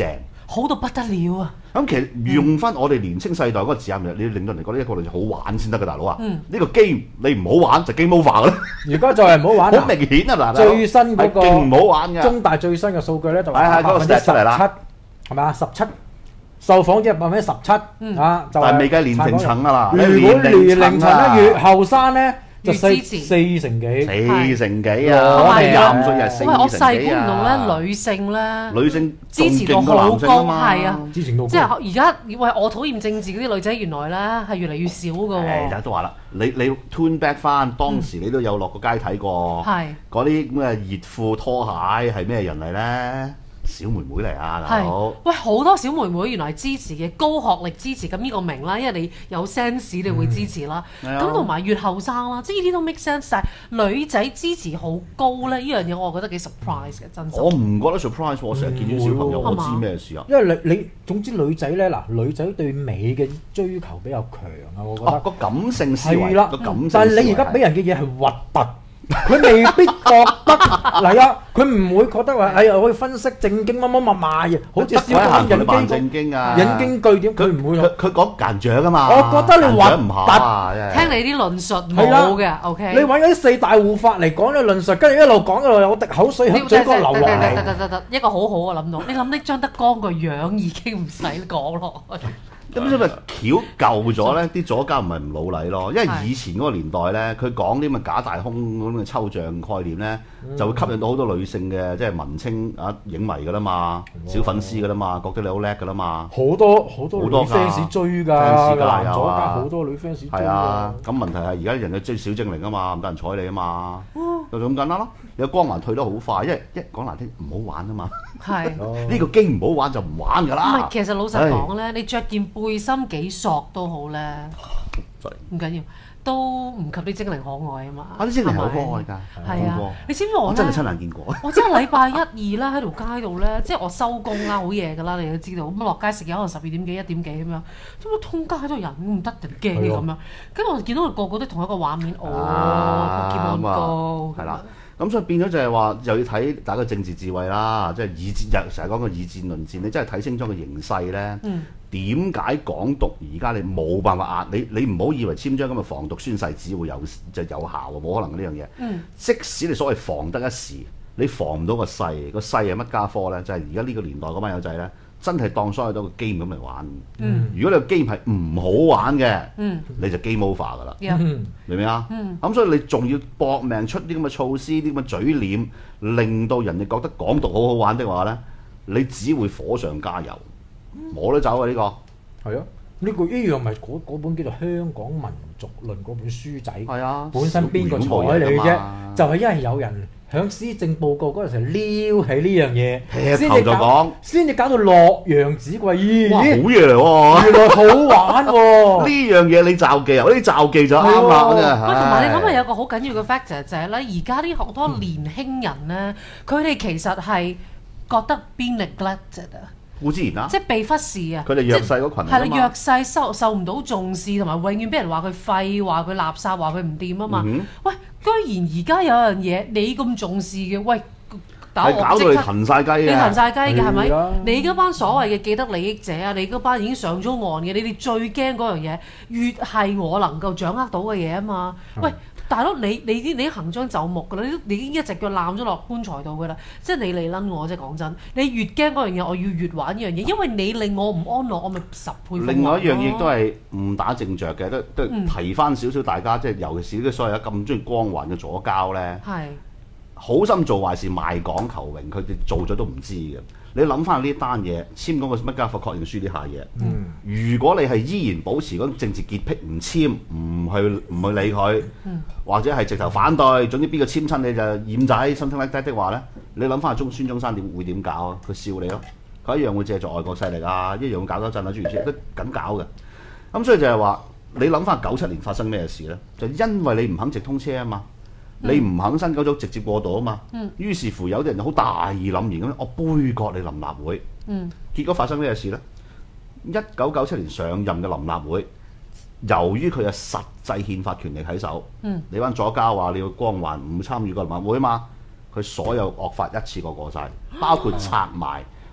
好到不得了啊！ 咁其實用翻我哋年青世代嗰個字眼，你要令到人哋覺得一個類似好玩先得嘅，大佬啊！ 嗯呢個 game 你唔好玩就 game over 㗎啦， 如果就係唔好玩好啊， 明顯啊嗱， 最新嗰個係勁唔好玩㗎。 中大最新嘅數據咧就係係嗰個話百分之十 stat 出嚟啦七，係咪啊？十七受訪者百分之十七啊，就但係未計年齡層啊啦， 如果年齡層咧越後生咧，就四越支持四成幾。 四成幾同啊， 埋廿五歲又係四喂，我成細估唔幾啊到咧，女性咧女性支持度仲勁過好男性高， 嘛係啊， 之前都即係而家喂，我討厭政治嗰啲女仔，原來咧係越嚟越少㗎誒， 喎。 大家都話啦，你你 turn back 翻當時你都有落過街睇過， 係嗰啲咩熱褲拖鞋係咩人嚟咧？小妹妹嚟啊，大佬係，！喂，好多小妹妹原來係支持嘅，高學歷支持，咁呢個明啦，因為你有 sense 你會支持啦。 係啊咁同埋越後生啦，即係呢啲都 make sense。但係女仔支持好高咧，呢樣嘢我覺得幾 surprise 嘅，真心。 我唔覺得 surprise，我成日見啲小朋友， 唔我會喎知咩事啊？ 因為你你總之女仔咧嗱，女仔對美嘅追求比較強啊，我覺哦， 得。 個感性思維， 係啦個感性思維。 但係你而家俾人嘅嘢係核突，佢未必覺得嚟啊！佢唔會覺得話，哎呀，我可以分析正經乜乜乜賣嘅，好似得鬼閒小講同你扮引經正經啊！ 引經據典，佢唔會咯。 佢佢講間獎啊嘛！ 我覺得你核突間獎唔下啊！真係聽你啲論述係啦冇嘅，OK。 你揾嗰啲四大護法嚟講嘅論述，跟住一路講一路有滴口水喺嘴角流落得得嚟。 得得得，一個好好我諗到，你諗啲張德江個樣已經唔使講落去。 咁所以咪橋舊咗咧，啲左膠唔係唔老禮咯，因為以前嗰個年代咧，佢講啲咁嘅假大空咁嘅抽象概念咧，就會吸引到好多女性嘅即係文青啊影迷噶啦嘛，小粉絲噶啦嘛，覺得你好叻噶啦嘛。 好多好多女好多㗎 fans 追㗎， fans 㗎男有啊左家好多女 fans 追係啊㗎。， 咁問題係而家人哋追小精靈啊嘛，唔得人睬你啊嘛，就咁簡單咯。你個光環退得好快，因為一講難聽唔好玩啊嘛。 係。 呢個機唔好玩就唔玩㗎唔啦。 係，其實老實講咧，你着件背心幾索都好咧， Sorry 唔緊要，都唔及啲精靈可愛啊嘛。 啊啲精靈係好係咪可愛㗎， 係啊好過， 你知唔知我咧？ 我真係親眼見過。 我真係禮拜一二啦，喺條街度咧，即係我收工啦，好夜㗎啦，你都知道。咁落街食嘢可能十二點幾、一點幾咁樣，咁啊通街都人唔得人驚嘅咁樣。跟住我見到佢個個都同一個畫面，哦，Pokemon 啱啊 Go 係啦。咁所以變咗就係話，又要睇大家政治智慧啦，即係以戰日成日講個以戰論戰，你真係睇清楚個形勢咧。 嗯點解港獨而家你冇辦法壓你？你唔好以為簽張咁嘅防獨宣誓紙會有就有效喎，冇可能呢樣嘢。 嗯即使你所謂防得一時，你防唔到個勢，個勢係乜家科咧？就係而家呢個年代嗰班友仔咧，真係當所有都個 game 咁嚟玩。 嗯如果你個 game 係唔好玩嘅， 嗯你就 game over 㗎啦。 ，yeah， 嗯明唔明啊？咁、 嗯所以你仲要搏命出啲咁嘅措施、啲咁嘅嘴臉，令到人哋覺得港獨好好玩的話咧，你只會火上加油，冇得走啊！呢、個係啊，呢個一樣咪嗰嗰本叫做《香港民族論》嗰本書仔。 係啊， 本身邊個睬你啫？就係因為有人響施政報告嗰陣時撩起呢樣嘢， 劈頭就講， 先至搞到洛陽紙貴。咦， 哇，好嘢嚟喎！ 原來好玩喎！ 呢樣嘢你罩記啊，呢啲罩記就啱啦，真係。 喂，同埋你諗下唉有個好緊要嘅 factor 就係咧，而家啲好多年輕人咧，佢哋其實係覺得 being neglected 啊。 固之然啦， 即係被忽視啊！ 佢哋弱勢嗰群嚟㗎嘛係啦，弱勢受受唔到重視，同埋永遠俾人話佢廢，話佢垃圾，話佢唔掂啊嘛！ 嗯喂，居然而家有樣嘢你咁重視嘅，喂，打係搞到你我即刻騰晒雞你騰嘅。 晒雞嘅係咪係啊？ 你嗰班所謂嘅既得利益者啊，你嗰班已經上咗岸嘅，你哋最驚嗰樣嘢，越係我能夠掌握到嘅嘢啊嘛！喂，大佬你你啲你已經行將就木㗎啦，你都你已經一隻腳攬咗落棺材度㗎啦，即係你嚟撚我，即係講真，你越驚嗰樣嘢，我要越玩呢樣嘢，因為你令我唔安樂，我咪十倍奉還咯。 另外一樣嘢亦都係誤打正着嘅，都都嗯提翻少少大家，即係尤其是呢啲所謂咁中意光環嘅左膠咧。 係好心做壞事賣港求榮，佢哋做咗都唔知嘅。你諗翻呢單嘢，簽嗰個乜家伙確認書呢下嘢， 嗯， 如果你係依然保持嗰種政治潔癖，唔簽，唔去唔去理佢， 嗯或者係直頭反對，總之邊個簽親你就染仔，something like that的話咧，你諗翻中孫中山點會點搞啊？佢笑你咯，佢一樣會借助外國勢力啊，一樣會搞多陣啊，諸如此類都緊搞嘅。咁所以就係話，你諗翻九七年發生咩事咧？就因為你唔肯直通車啊嘛。你唔肯新九組直接過渡啊嘛， 嗯於是乎有啲人就好大義凜然咁，我杯葛你臨立會， 嗯結果發生咩事呢？一九九七年上任嘅臨立會，由於佢有實際憲法權力喺手， 嗯你班左膠話你要光環唔參與個臨立會啊嘛，佢所有惡法一次過過晒，包括拆埋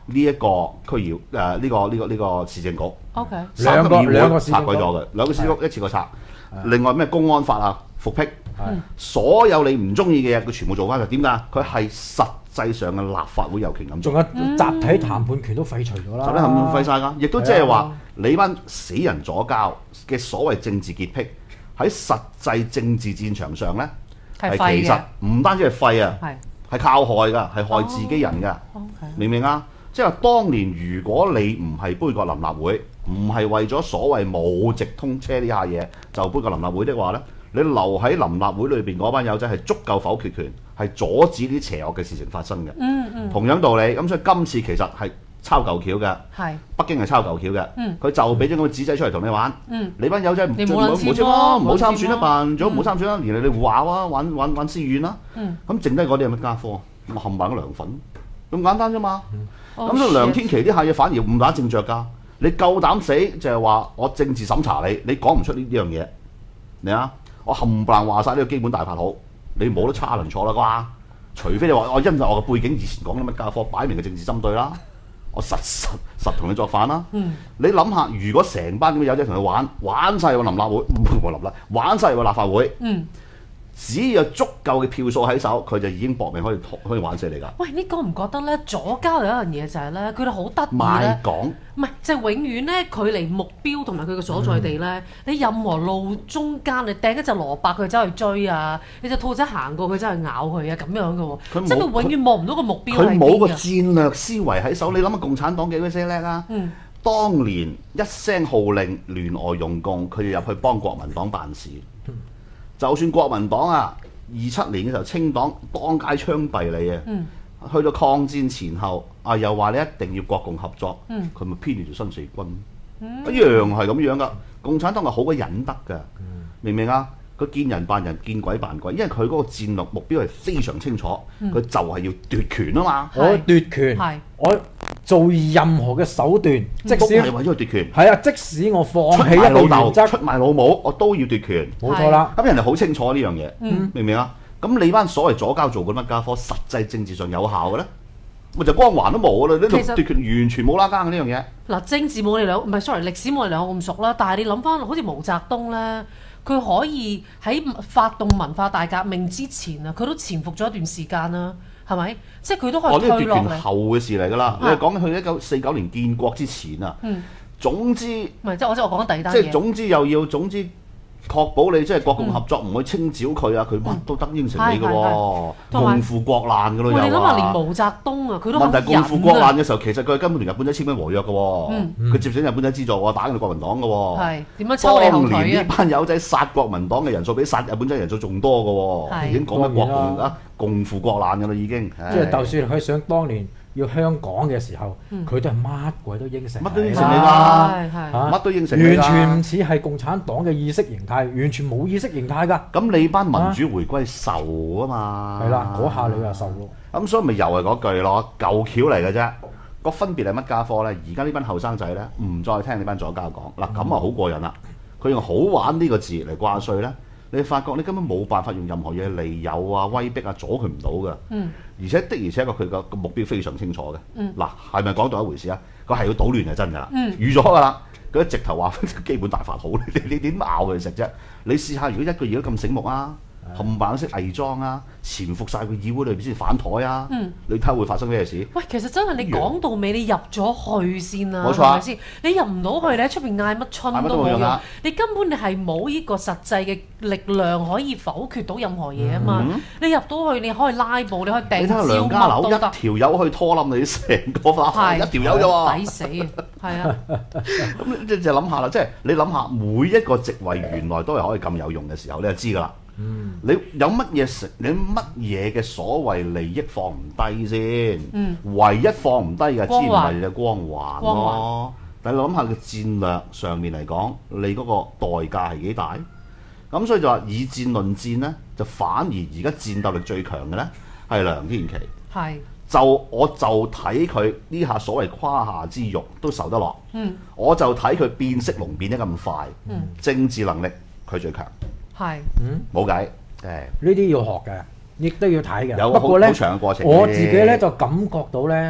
呢一個區議誒呢個呢個呢個市政局。 O K。 三級議會兩個市拆鬼咗嘅，兩個市政局一次過拆。另外咩公安法啊、復辟，所有你唔中意嘅嘢，佢全部做翻。就點解？佢係實際上嘅立法會有權咁做。 仲有集體談判權都廢除咗啦。 集體談判廢曬㗎，亦都即係話你班死人左膠嘅所謂政治潔癖喺實際政治戰場上咧，係其實唔單止係廢啊，係靠害㗎，係害自己人㗎。明唔明啊？即係話當年如果你唔係杯葛臨立會，唔係為咗所謂冇直通車呢下嘢就杯葛臨立會的話咧，你留喺臨立會裏邊嗰班友仔係足夠否決權，係阻止啲邪惡嘅事情發生嘅。 嗯嗯。同樣道理，咁所以今次其實係抄舊橋嘅。係。北京係抄舊橋嘅。嗯。佢就俾咗個紙仔出嚟同你玩。嗯。你班友仔唔冇冇簽咯，冇參選一辦，仲冇參選啦，連你哋互拗啊，玩玩玩私怨啦。嗯。咁剩低嗰啲係乜家科？咁冚唪唥涼粉，咁簡單啫嘛。咁到梁天琦呢下嘢反而誤打正着㗎。你夠膽死就係話我政治審查你，你講唔出呢呢樣嘢，你啊，我冚唪唥話晒呢個基本大法好，你冇得差輪錯啦啩？除非你話我因為我嘅背景以前講啲乜家科，擺明嘅政治針對啦，我實實實同你作反啦。嗯、你諗下，如果成班咁嘅友仔同佢玩，玩晒個臨立會，唔係臨立，玩晒個立法會。嗯只要有足夠嘅票數喺手，佢就已經搏命可以可以玩死你㗎。喂， 你覺唔覺得咧？左膠有一樣嘢就係咧，佢哋好得意咧。賣港唔係，就係、永遠咧，距離目標同埋佢嘅所在地咧，嗯、你任何路中間，你掟一隻蘿蔔佢走去追啊，你隻兔仔行過佢走去咬佢啊，咁樣嘅喎。即係佢永遠望唔到個目標喺邊㗎。佢冇個戰略思維喺手。你諗下共產黨幾鬼死叻啊？嗯。當年一聲號令，聯俄容共，佢哋入去幫國民黨辦事。嗯就算國民黨啊，二七年嘅時候清黨當街槍斃你啊，嗯、去到抗戰前後啊，又話你一定要國共合作，佢咪編住條新四軍，嗯、一樣係咁樣噶。共產黨係好鬼忍得㗎，嗯、明唔明啊？佢見人扮人，見鬼扮鬼，因為佢嗰個戰略目標係非常清楚，佢、嗯、就係要奪權啊嘛。 我奪權，我做任何嘅手段，即使係為咗奪權， 係啊，即使我放棄一個原則， 出賣老母，我都要奪權。 冇錯啦。 咁人哋好清楚呢樣嘢，嗯、明唔明啊？咁你班所謂左膠做緊乜家科，實際政治上有效嘅咧，咪就光環都冇啦！呢度奪權完全冇拉更嘅呢樣嘢。 嗱，政治冇你兩，唔係 sorry，歷史冇你兩個咁熟啦。但係你諗翻，好似毛澤東咧。佢可以喺發動文化大革命之前啊，佢都潛伏咗一段時間啦，係咪？即係佢都可以退落嚟。哦，呢個奪權後嘅事嚟㗎啦，你係講緊佢一九四九年建國之前啊。嗯。總之，唔係即係我即係我講緊第二單嘢。即係總之又要總之。確保你即係國共合作唔會清剿佢啊！佢乜都得應承你嘅喎，共赴國難嘅咯又話。你諗下，連毛澤東啊，佢都問題共赴國難嘅時候，其實佢根本同日本仔簽緊和約嘅喎，佢接受日本仔資助喎，打緊國民黨嘅喎。係點樣抽你後腿啊？當年呢班友仔殺國民黨嘅人數比殺日本仔人數仲多嘅喎，已經講緊國共啊共赴國難嘅啦已經。 即係就算佢想當年。要香港嘅時候，佢都係乜鬼都應承， 乜都應承你啦，乜都應承你啦， 完全唔似係共產黨嘅意識形態，完全冇意識形態㗎。 咁你班民主回歸受啊嘛， 係啦，嗰下你又受咯。 咁所以咪又係嗰句咯，舊橋嚟嘅啫。個分別係乜家科咧？而家呢班後生仔咧，唔再聽你班左膠講嗱，咁啊好過癮啦。佢用好玩呢個字嚟掛帥咧。你發覺你根本冇辦法用任何嘢嚟利誘啊、威逼啊，阻佢唔到嘅。嗯。而且的而且確佢個目標非常清楚嘅。嗯。嗱，係咪講到一回事啊？佢係要搗亂係真㗎啦。嗯。預咗㗎啦。佢一直頭話基本大法好，你你點咬佢食啫？你試下，如果一個月都咁醒目啊！冚唪唥識偽裝啊，潛伏晒個議會裏邊先反台啊！嗯、你睇下會發生咩事？喂， 其實真係你講到尾，你入咗去先啊， 冇錯啊， 係咪先？你入唔到去，你喺出邊嗌乜春都冇用。啊、你根本你係冇呢個實際嘅力量可以否決到任何嘢啊嘛！嗯、你入到去，你可以拉布，你可以掟招梁家樓一條友去拖冧你成個法，是一條友啫喎， 抵死啊！係啊， 咁即係諗下啦，即係你諗下，每一個職位原來都係可以咁有用嘅時候，你就知㗎啦。嗯、你有乜嘢食？你乜嘢嘅所謂利益放唔低先？嗯、唯一放唔低嘅，之唔係你嘅光環咯。但係你諗下個戰略上面嚟講，你嗰個代價係幾大？咁所以就話以戰論戰咧，就反而而家戰鬥力最強嘅咧係梁天琦。係是就我就睇佢呢下所謂胯下之辱都受得落。嗯、我就睇佢變色龍變得咁快。嗯、政治能力佢最強。係，嗯，冇計，誒， 呢啲要學嘅，亦都要睇嘅。 有個好長嘅過程。 我自己咧就感覺到咧，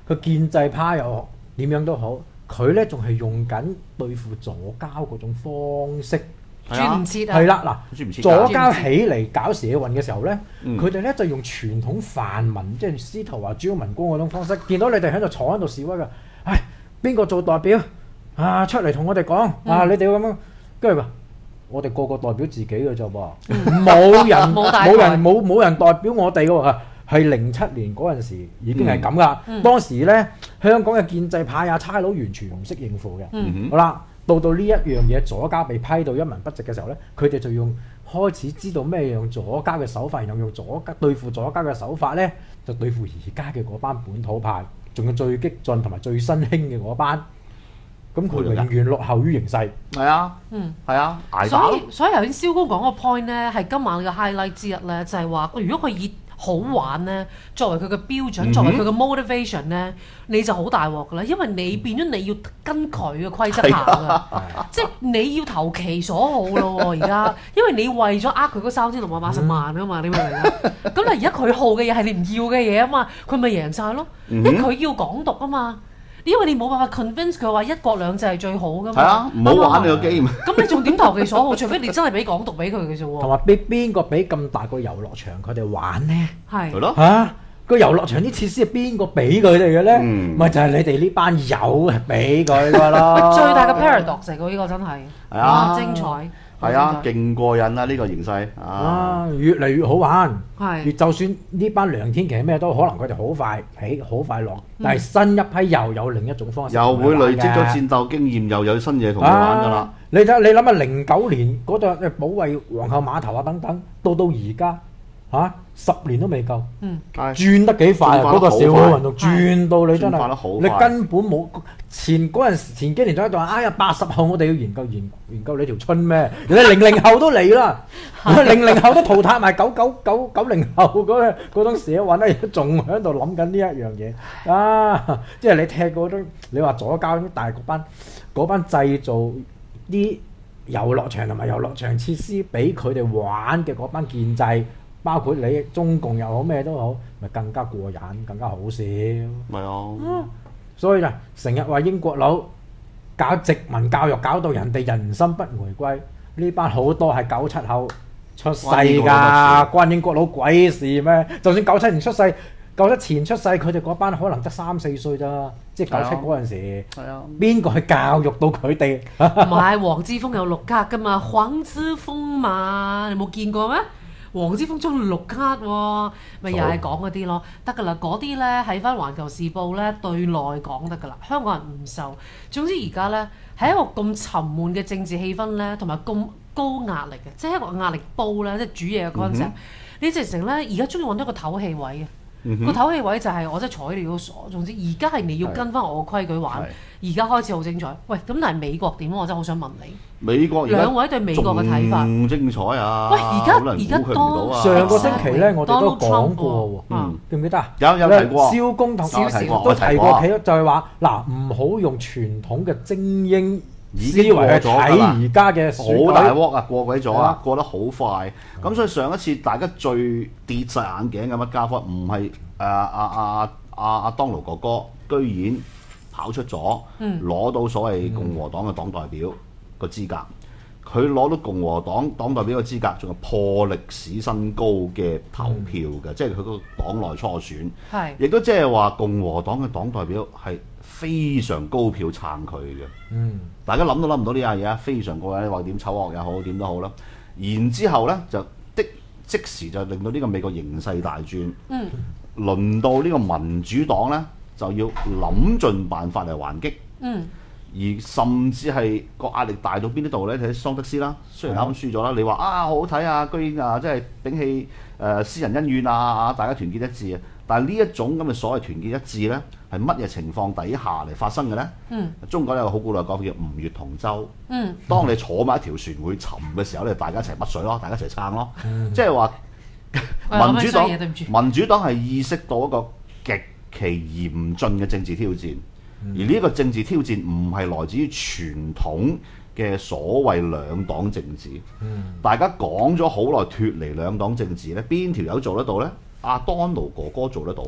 個建制派又點樣都好，佢咧仲係用緊對付左膠嗰種方式。 轉唔切啊！ 係啦，嗱，左膠起嚟搞社運嘅時候咧， 嗯佢哋咧就用傳統泛民，即係司徒華、朱文光嗰種方式，見到你哋喺度坐喺度示威㗎，唉，邊個做代表啊？出嚟同我哋講啊！你哋要咁樣，跟住話我哋個個代表自己嘅啫噃，冇人冇人冇冇人代表我哋嘅喎。係零七年嗰陣時已經係咁噶， 嗯、 當時咧香港嘅建制派啊差佬完全唔識應付嘅。 嗯、 好啦，到到呢一樣嘢左膠被批到一文不值嘅時候咧，佢哋就用開始知道咩用左膠嘅手法，然後用左膠對付左膠嘅手法咧，就對付而家嘅嗰班本土派，仲有最激進同埋最新興嘅嗰班。咁佢永遠落後於形勢。 係啊， 嗯， 係啊，捱所以所以頭先蕭哥講個 point 咧，係今晚嘅 highlight 之一咧，就係話如果佢以好玩咧作為佢嘅標準，作為佢嘅 motivation 咧，你就好大鑊㗎啦，因為你變咗你要跟佢嘅規則行㗎，即係你要投其所好咯喎而家，因為你為咗呃佢嗰三千六百八十萬啊嘛，你明唔明啊？咁但係而家佢號嘅嘢係你唔要嘅嘢啊嘛，佢咪贏晒咯，因為佢要港獨啊嘛。因為你冇辦法 convince 佢話一國兩制係最好㗎嘛， 係啊，唔好玩你個 game。 咁你仲點投其所好？除非你真係俾港獨俾佢嘅啫喎。 同埋俾邊個俾咁大個遊樂場佢哋玩呢？ 係係咯嚇個遊樂場啲設施係邊個俾佢哋嘅咧？咪、 嗯、 就係你哋呢班友係俾佢㗎咯。 最大嘅 paradox 嚟㗎，呢個真係係啊， 精彩。 係啊，勁過癮啊！呢、呢個形勢啊， 啊，越嚟越好玩。 係， 越就算呢班梁天琦咩都可能佢哋好快起，好快落，但係新一批又有另一種方式， 又會累積咗戰鬥經驗，又有新嘢同佢玩㗎啦、啊。 你睇你諗下，零九年嗰度誒保衛皇后碼頭啊等等，到到而家嚇十年都未夠， 嗯， 轉得幾快啊！嗰個社會運動轉到你真係，你根本冇前嗰陣時前幾年仲喺度話，哎呀八十後我哋要研究研研究你條春咩？你零零後都嚟啦，零零後都淘汰埋九九九九零後嗰個嗰種社運咧，仲喺度諗緊呢一樣嘢啊！即係你踢嗰種，你話左膠啲大嗰班嗰班製造啲遊樂場同埋遊樂場設施俾佢哋玩嘅嗰班建制。包括你中共又好咩都好，咪更加過癮，更加好笑。 咪啊、 嗯！所以就成日話英國佬搞殖民教育，搞到人哋人心不回歸。呢班好多係九七後出世㗎，關英國佬鬼事咩？就算九七年出世，九七前出世，佢哋嗰班可能得三四歲咋，即係九七嗰陣時。係啊。邊個去教育到佢哋？ 唔係黃之鋒有綠卡㗎嘛？黃之鋒嘛，你冇見過咩？黃之鋒中綠卡喎，咪又係講嗰啲咯，得㗎啦，嗰啲咧喺翻《環球時報》咧對內講得㗎啦，香港人唔受。總之而家咧喺一個咁沉悶嘅政治氣氛咧，同埋咁高壓力嘅，即係一個壓力煲咧，即係煮嘢嘅 concept。你直情咧而家終於揾到個唞氣位嘅。個唞氣位就係我真係睬你都傻，總之而家係你要跟翻我嘅規矩玩，而家開始好精彩。喂，咁但係美國點？我真係好想問你。 美國兩位對美國嘅睇法仲精彩啊！ 喂，而家而家當上個星期咧，我哋都講過喎， 嗯， 記唔記得啊？ 有有提過， 蕭公同少少都提過，其實就係話嗱，唔好用傳統嘅精英思維去睇而家嘅好大鑊啊，過鬼咗啊，過得好快。咁所以上一次大家最跌晒眼鏡嘅乜家伙，唔係誒阿阿阿阿當勞哥哥，居然跑出咗，攞到所謂共和黨嘅黨代表個資格。佢攞到共和黨黨代表嘅資格，仲有破歷史新高嘅投票嘅，即係佢個黨內初選。係，亦都即係話共和黨嘅黨代表係非常高票撐佢嘅。嗯，大家諗都諗唔到呢樣嘢啊！非常高嘅，你話點醜惡又好，點都好啦。然之後咧，就的即時就令到呢個美國形勢大轉。嗯，輪到呢個民主黨咧，就要諗盡辦法嚟還擊。嗯。而甚至係個壓力大到邊啲度咧？睇桑德斯啦，雖然啱啱輸咗啦，你話啊好好睇啊，居然啊即係摒棄誒、呃、私人恩怨啊，大家團結一致啊！但係呢一種咁嘅所謂團結一致咧，係乜嘢情況底下嚟發生嘅咧？嗯，中國有個好古老嘅講法叫吳越同舟。嗯，當你坐埋一條船會沉嘅時候咧，大家一齊潑水咯，大家一齊撐咯。嗯、即係話民主黨民主黨係意識到一個極其嚴峻嘅政治挑戰。而呢個政治挑戰唔係來自於傳統嘅所謂兩黨政治，嗯、大家講咗好耐脫離兩黨政治咧，邊條友做得到咧？阿當勞哥哥做得到，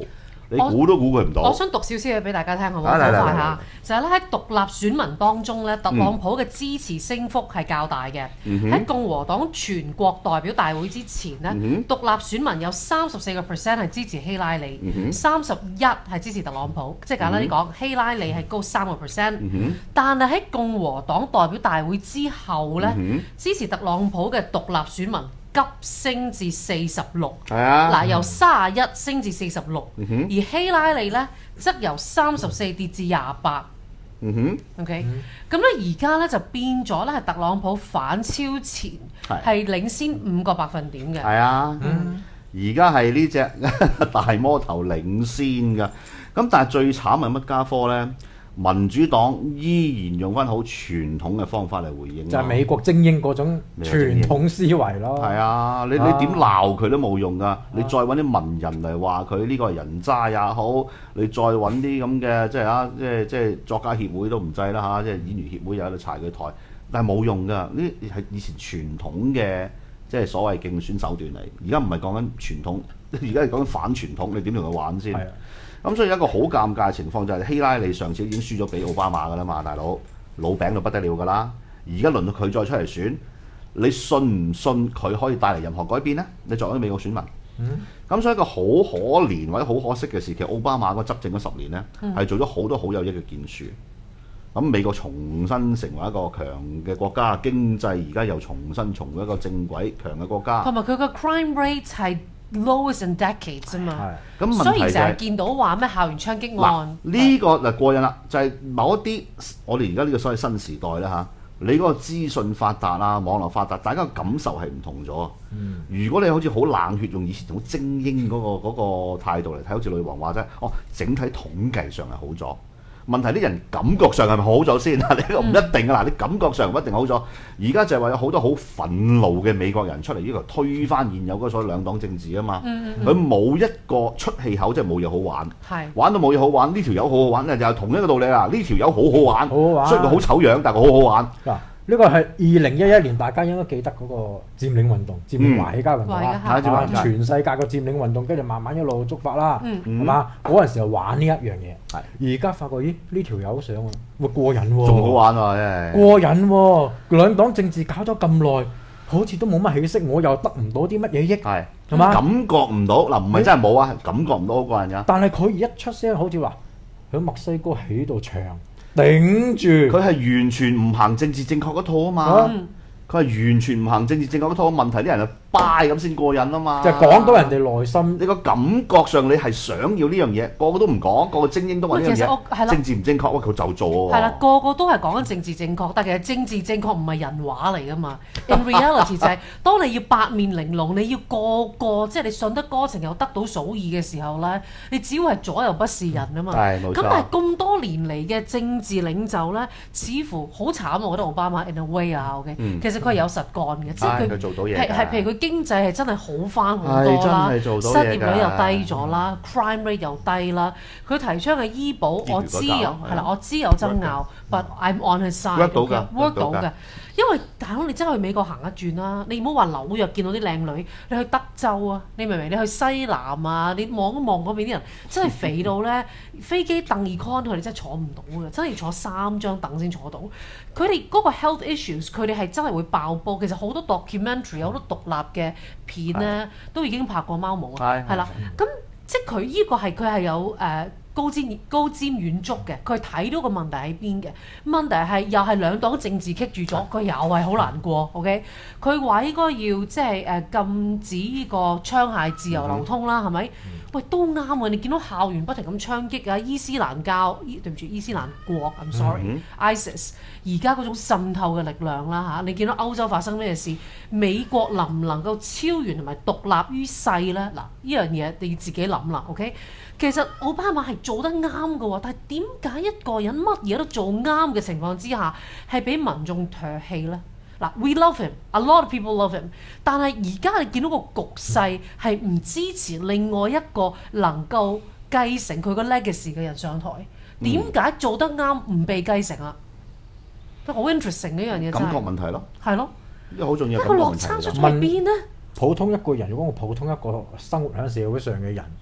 你估都估佢唔到。 我想讀少少嘢俾大家聽，好唔好？好嚟嚟嚟快嚇，就係咧喺獨立選民當中咧，特朗普嘅支持升幅係較大嘅。喺、 嗯、 共和黨全國代表大會之前咧， 嗯、 獨立選民有三十四個 percent 係支持希拉里，三十一係支持特朗普。即係簡單啲講，希拉里係高三個 percent。但係喺共和黨代表大會之後咧， 嗯、 支持特朗普嘅獨立選民急升至四十六， 係啊， 嗱由三十一升至四十六， 嗯、 而希拉里咧則由三十四跌至廿八。 嗯哼 ，OK，咁咧而家咧就變咗咧係特朗普反超前，係領先五個百分點嘅。 係啊，而家係呢隻大魔頭領先㗎。咁但係最慘係乜家科咧？民主黨依然用翻好傳統嘅方法嚟回應， 就係美國精英嗰種傳統思維咯。 係啊，你你點鬧佢都冇用噶。啊、你再揾啲文人嚟話佢呢個係人渣也好，你再揾啲咁嘅即係啊，即係即係作家協會都唔制啦嚇，即係演員協會又喺度柴佢台，但係冇用噶。呢係以前傳統嘅即係所謂競選手段嚟，而家唔係講緊傳統，而家係講緊反傳統。你點同佢玩先？咁所以一個好尷尬嘅情況就係希拉里上次已經輸咗俾奧巴馬㗎啦嘛，大佬老餅到不得了㗎啦。而家輪到佢再出嚟選，你信唔信佢可以帶嚟任何改變呢？你作為美國選民，咁、嗯、所以一個好可憐或者好可惜嘅事，其實奧巴馬嗰執政嗰十年呢，係、嗯、做咗好多好有益嘅建樹。咁美國重新成為一個強嘅國家，經濟而家又重新重回一個正軌強嘅國家， 同埋佢個 crime rate 係lowest in decades 啫嘛， 咁問題就係、 所以成日見到話咩校園槍擊案， 呢、呢個嗱過癮啦，就係、是、某一啲我哋而家呢個所謂新時代啦嚇，你嗰個資訊發達啊，網絡發達，大家嘅感受係唔同咗。嗯、如果你好似好冷血，用以前好精英嗰、嗰個嗰、嗰個態度嚟睇，好似女王話齋，哦，整體統計上係好咗。問題啲人感覺上係咪好咗先啊？呢個唔一定啊！嗱、嗯，你感覺上唔一定好咗。而家就係話有好多好憤怒嘅美國人出嚟呢個推翻現有嗰所謂兩黨政治啊嘛。佢冇、嗯嗯、一個出氣口，即係冇嘢好玩。係玩到冇嘢好玩，呢條友好好玩咧，就係同一個道理啦。呢條友好好玩，好好玩，雖然佢好醜樣，但係佢好好玩。嗱，呢個係二零一一年，大家應該記得嗰個佔領運動、佔領華爾街運動啦、嗯啊，全世界個佔領運動，跟住慢慢一路觸發啦，係嘛、嗯？嗰陣時候玩呢一樣嘢，而家發覺咦呢條友上喎，會過癮喎，仲好玩喎、啊，真係過癮喎！兩黨政治搞咗咁耐，好似都冇乜起色，我又得唔到啲乜嘢益，係係嘛？感覺唔到嗱，唔係真係冇啊，感覺唔到好過癮㗎。但係佢一出聲，好似話喺墨西哥起到牆。頂住，佢係完全唔行政治正確嗰套啊嘛，佢係、嗯、完全唔行政治正確嗰套，問題啲人就 buy 咁先過癮啊嘛，就講到人哋內心，你個感覺上你係想要呢樣嘢，個個都唔講，個個精英都話呢樣嘢，政治唔正確，喂佢就做喎、啊。係啦，個個都係講緊政治正確，但其實政治正確唔係人話嚟噶嘛。In reality 就係、是、當你要八面玲瓏，你要個個即係你順得哥情又得到數意嘅時候咧，你只要係左右不是人啊嘛。係冇錯。咁但係咁多年嚟嘅政治領袖咧，似乎好慘，我覺得奧巴馬 in a way 啊 ，OK，、嗯、其實佢係有實幹嘅，即係佢做到嘢，係係譬如佢經濟係真係好翻好多啦，失業率又低咗啦、嗯、crime rate 又低啦，佢提倡嘅醫保我知有係啦，我知有爭拗 ，but I'm on his side，work 到嘅，work 到嘅。因為大佬你真係去美國行一轉啦，你唔好話紐約見到啲靚女，你去德州啊，你明唔明？你去西南啊，你望一望嗰邊啲人真係肥到咧，飛機凳 econ 佢哋真係坐唔到嘅，真係要坐三張凳先坐到。佢哋嗰個 health issues，佢哋係真係會爆煲。其實好多 documentary 有好多獨立嘅片咧，都已經拍過貓毛啊，係啦。咁即係佢呢個係佢係有誒。呃高瞻高瞻遠矚嘅，佢睇到個問題喺邊嘅。問題係又係兩黨政治棘住咗，佢又係好難過。OK，佢話應該要即係誒禁止呢個槍械自由流通啦，係咪、嗯？喂，都啱啊！你見到校園不停咁槍擊啊，伊斯蘭教，對唔住伊斯蘭國 ，I'm sorry，ISIS，而家嗰種滲透嘅力量啦嚇，你見到歐洲發生咩事？美國能唔能夠超越同埋獨立於世咧？嗱，呢樣嘢你自己諗啦。OK。其實奧巴馬係做得啱嘅喎，但係點解一個人乜嘢都做啱嘅情況之下，係俾民眾唾棄呢？嗱 ，we love him，a lot of people love him， 但係而家你見到個局勢係唔支持另外一個能夠繼承佢個 legacy 嘅人上台，點解做得啱唔被繼承啊？都好 interesting 呢樣嘢真係。感覺問題咯。係咯。呢個好重要。一個落差出喺邊呢？普通一個人，如果我普通一個生活喺社會上嘅人。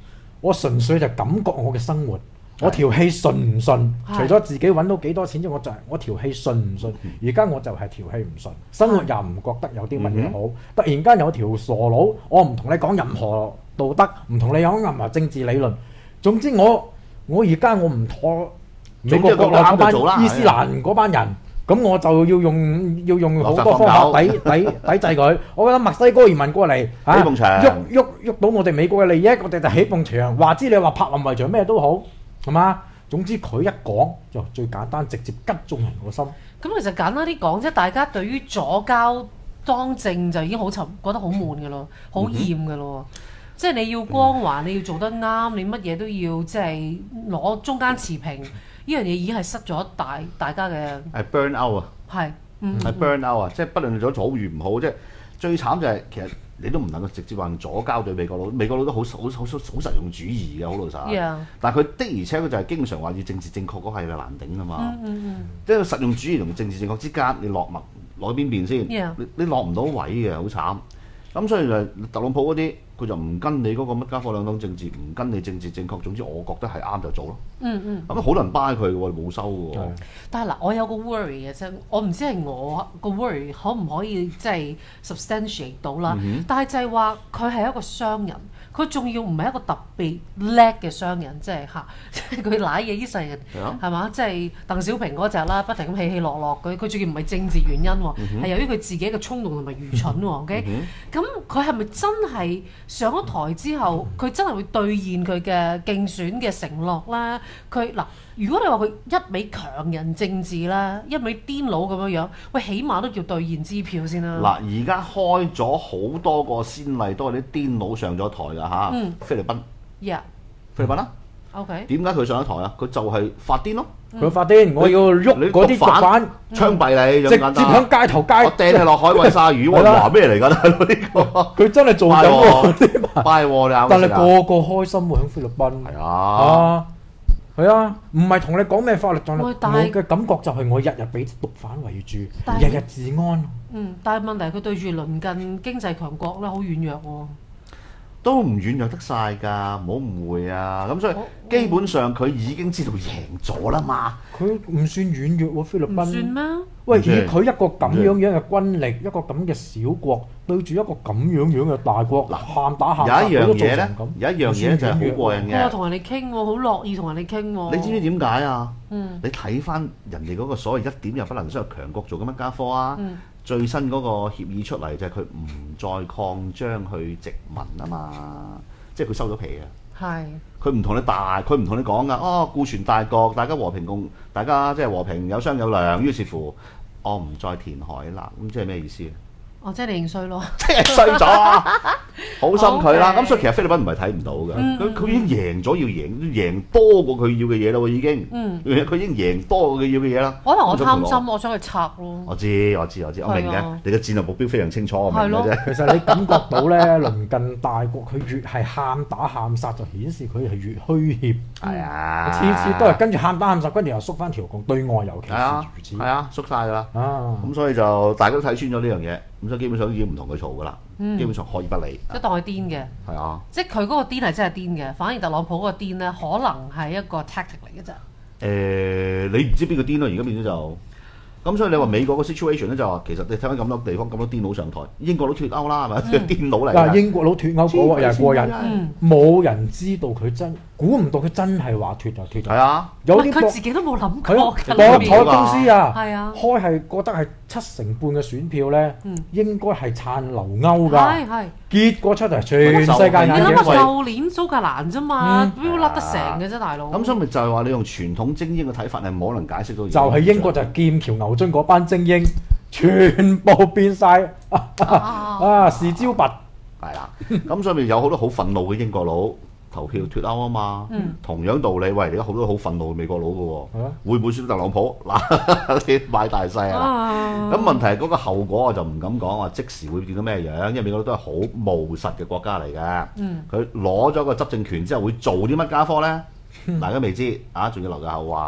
我純粹就感覺我嘅生活。我條氣順唔順？除咗自己揾到幾多錢之外，我就係我條氣順唔順？而家我就係條氣唔順，生活又唔覺得有啲乜嘢好。突然間有條傻佬，我唔同你講任何道德，唔同你講任何政治理論。總之我我而家我唔妥美國國內嗰班伊斯蘭嗰班人，咁我就要用要用好多方法抵抵抵制佢。我覺得墨西哥移民過嚟嚇，喐喐喐到我哋美國嘅利益，我哋就起埲牆。話知你話柏林圍牆咩都好。係嘛？總之佢一講就最簡單，直接擊中人個心。 咁其實簡單啲講，即係大家對於左膠當政就已經好沉，覺得好悶㗎咯，好厭㗎咯。嗯、即係你要光環，你要做得啱，你乜嘢都要即係攞中間持平。呢樣嘢已經係失咗大大家嘅係 burn out 啊， 係嗯係 burn out 啊，即係不論咗好與唔好，即係最慘就係其實。你都唔能夠直接話用左膠對美國佬，美國佬都好好好好實用主義嘅，好老實。 Yeah. 但係佢的而且確就係經常話要政治正確嗰係難頂啊嘛。 嗯嗯即係實用主義同政治正確之間，你落墨攞邊邊先？Yeah. 你你落唔到位嘅，好慘。咁所以就特朗普嗰啲，佢就唔跟你嗰個乜家伙兩黨政治，唔跟你政治正確。總之我覺得係啱就做咯。 嗯嗯。 咁好多人 buy 佢嘅喎，冇收嘅喎。 但係嗱，我有個 worry 嘅啫，我唔知係我個 worry 可唔可以即係 substantiate 到啦。嗯、但係就係話佢係一個商人，佢仲要唔係一個特別叻嘅商人，即係嚇，即係佢賴嘢呢世人係嘛？即係鄧小平嗰隻啦，不停咁起起落落，佢佢仲要唔係政治原因喎，係、嗯、由於佢自己嘅衝動同埋愚蠢喎。OK，咁佢係咪真係上咗台之後，佢真係會兌現佢嘅競選嘅承諾啦？佢嗱，如果你話佢一味強人政治啦，一味癲佬咁樣樣，喂，起碼都叫兌現支票先啦。 嗱，而家開咗好多個先例，都係啲癲佬上咗台㗎嚇。嗯、菲律賓，yeah. 菲律賓啦。 OK。點解佢上咗台啊？佢就係發癲咯。 佢、嗯、發癲，我要喐嗰啲毒販， 槍斃你， 直接響街頭街， 我掟你落海餵鯊魚，我話咩嚟㗎？呢個佢真係做緊喎， 拜喎你啱。 但係個個開心喎，響菲律賓。 係啊。 係啊，唔係同你講咩法律，但係我嘅感覺就係我日日俾毒販圍住，日日治安。 嗯，但係問題佢對住鄰近經濟強國咧，好軟弱喎。 都唔軟弱得晒㗎，唔好誤會啊！咁所以基本上佢已經知道贏咗啦嘛。佢唔算軟弱喎，菲律賓。 唔算咩？ 喂，以佢一個咁樣樣嘅軍力，一個咁嘅小國，對住一個咁樣樣嘅大國，嗱，喊打喊殺， 有一樣嘢咧，有一樣嘢就係好過癮嘅。 我同人哋傾喎，好樂意同人哋傾喎。 你知唔知點解啊？ 嗯。 你睇翻人哋嗰個所謂一點又不能傷強國做緊乜家科啊？ 嗯。 最新嗰個協議出嚟就係佢唔再擴張去殖民啊嘛，即係佢收咗皮啊。 係。 佢唔同你大，佢唔同你講噶。哦，顧全大局，大家和平共，大家即係和平有商有量。於是乎，我唔再填海啦。咁即係咩意思？ 哦，即係你認衰咯， 即係衰咗，好心佢啦。咁所以其實菲律賓唔係睇唔到嘅，佢佢已經贏咗，要贏贏多過佢要嘅嘢咯，已經。嗯，佢已經贏多過佢要嘅嘢啦。 可能我貪心，我想去拆咯。 我知，我知，我知，我明嘅。你嘅戰略目標非常清楚，我明嘅啫。 其實你感覺到咧，鄰近大國佢越係喊打喊殺，就顯示佢係越虛怯。 係啊， 次次都係跟住喊打喊殺，跟住又縮翻條共，對外尤其是如此。 係啊，縮晒㗎啦。 啊， 咁所以就大家都睇穿咗呢樣嘢。咁所以基本上已經唔同佢嘈噶啦， 嗯、 基本上可以不理。 即係當佢癲嘅， 係啊， 即係佢嗰個癲係真係癲嘅，反而特朗普嗰個癲咧，可能係一個 tactic 嚟嘅啫。誒、 呃，你唔知邊個癲咯？而家變咗就咁，所以你話美國個 situation 咧就話，其實你睇翻咁多地方咁多癲佬上台，英國佬脫歐啦，係咪？嗯、癲佬嚟。 嗱，英國佬脫歐嗰個又係過癮，冇、嗯、人知道佢真，估唔到佢真係話脫就脫。係啊， 有啲佢自己都冇諗過。 博彩公司啊， 係啊， 開係覺得係七成半嘅選票咧，嗯、應該係撐留歐㗎。 係係。 結果出嚟全世界眼鏡。 你諗下舊年蘇格蘭啫嘛，邊甩得成嘅啫，大佬。 咁所以咪就係話你用傳統精英嘅睇法係冇可能解釋到。 就係英國就係劍橋牛津嗰班精英，全部變晒啊！視招拔。 係啦，咁所以咪有好多好憤怒嘅英國佬投票脫歐啊嘛。嗯、同樣道理，喂，而家好多好憤怒嘅美國佬嘅喎，啊、會唔會輸特朗普？嗱，你買大細啊！咁問題係嗰個後果我就唔敢講話即時會變到咩樣，因為美國佬都係好務實嘅國家嚟嘅。佢攞咗個執政權之後會做啲乜家科咧？大家未知啊，仲要留個後話。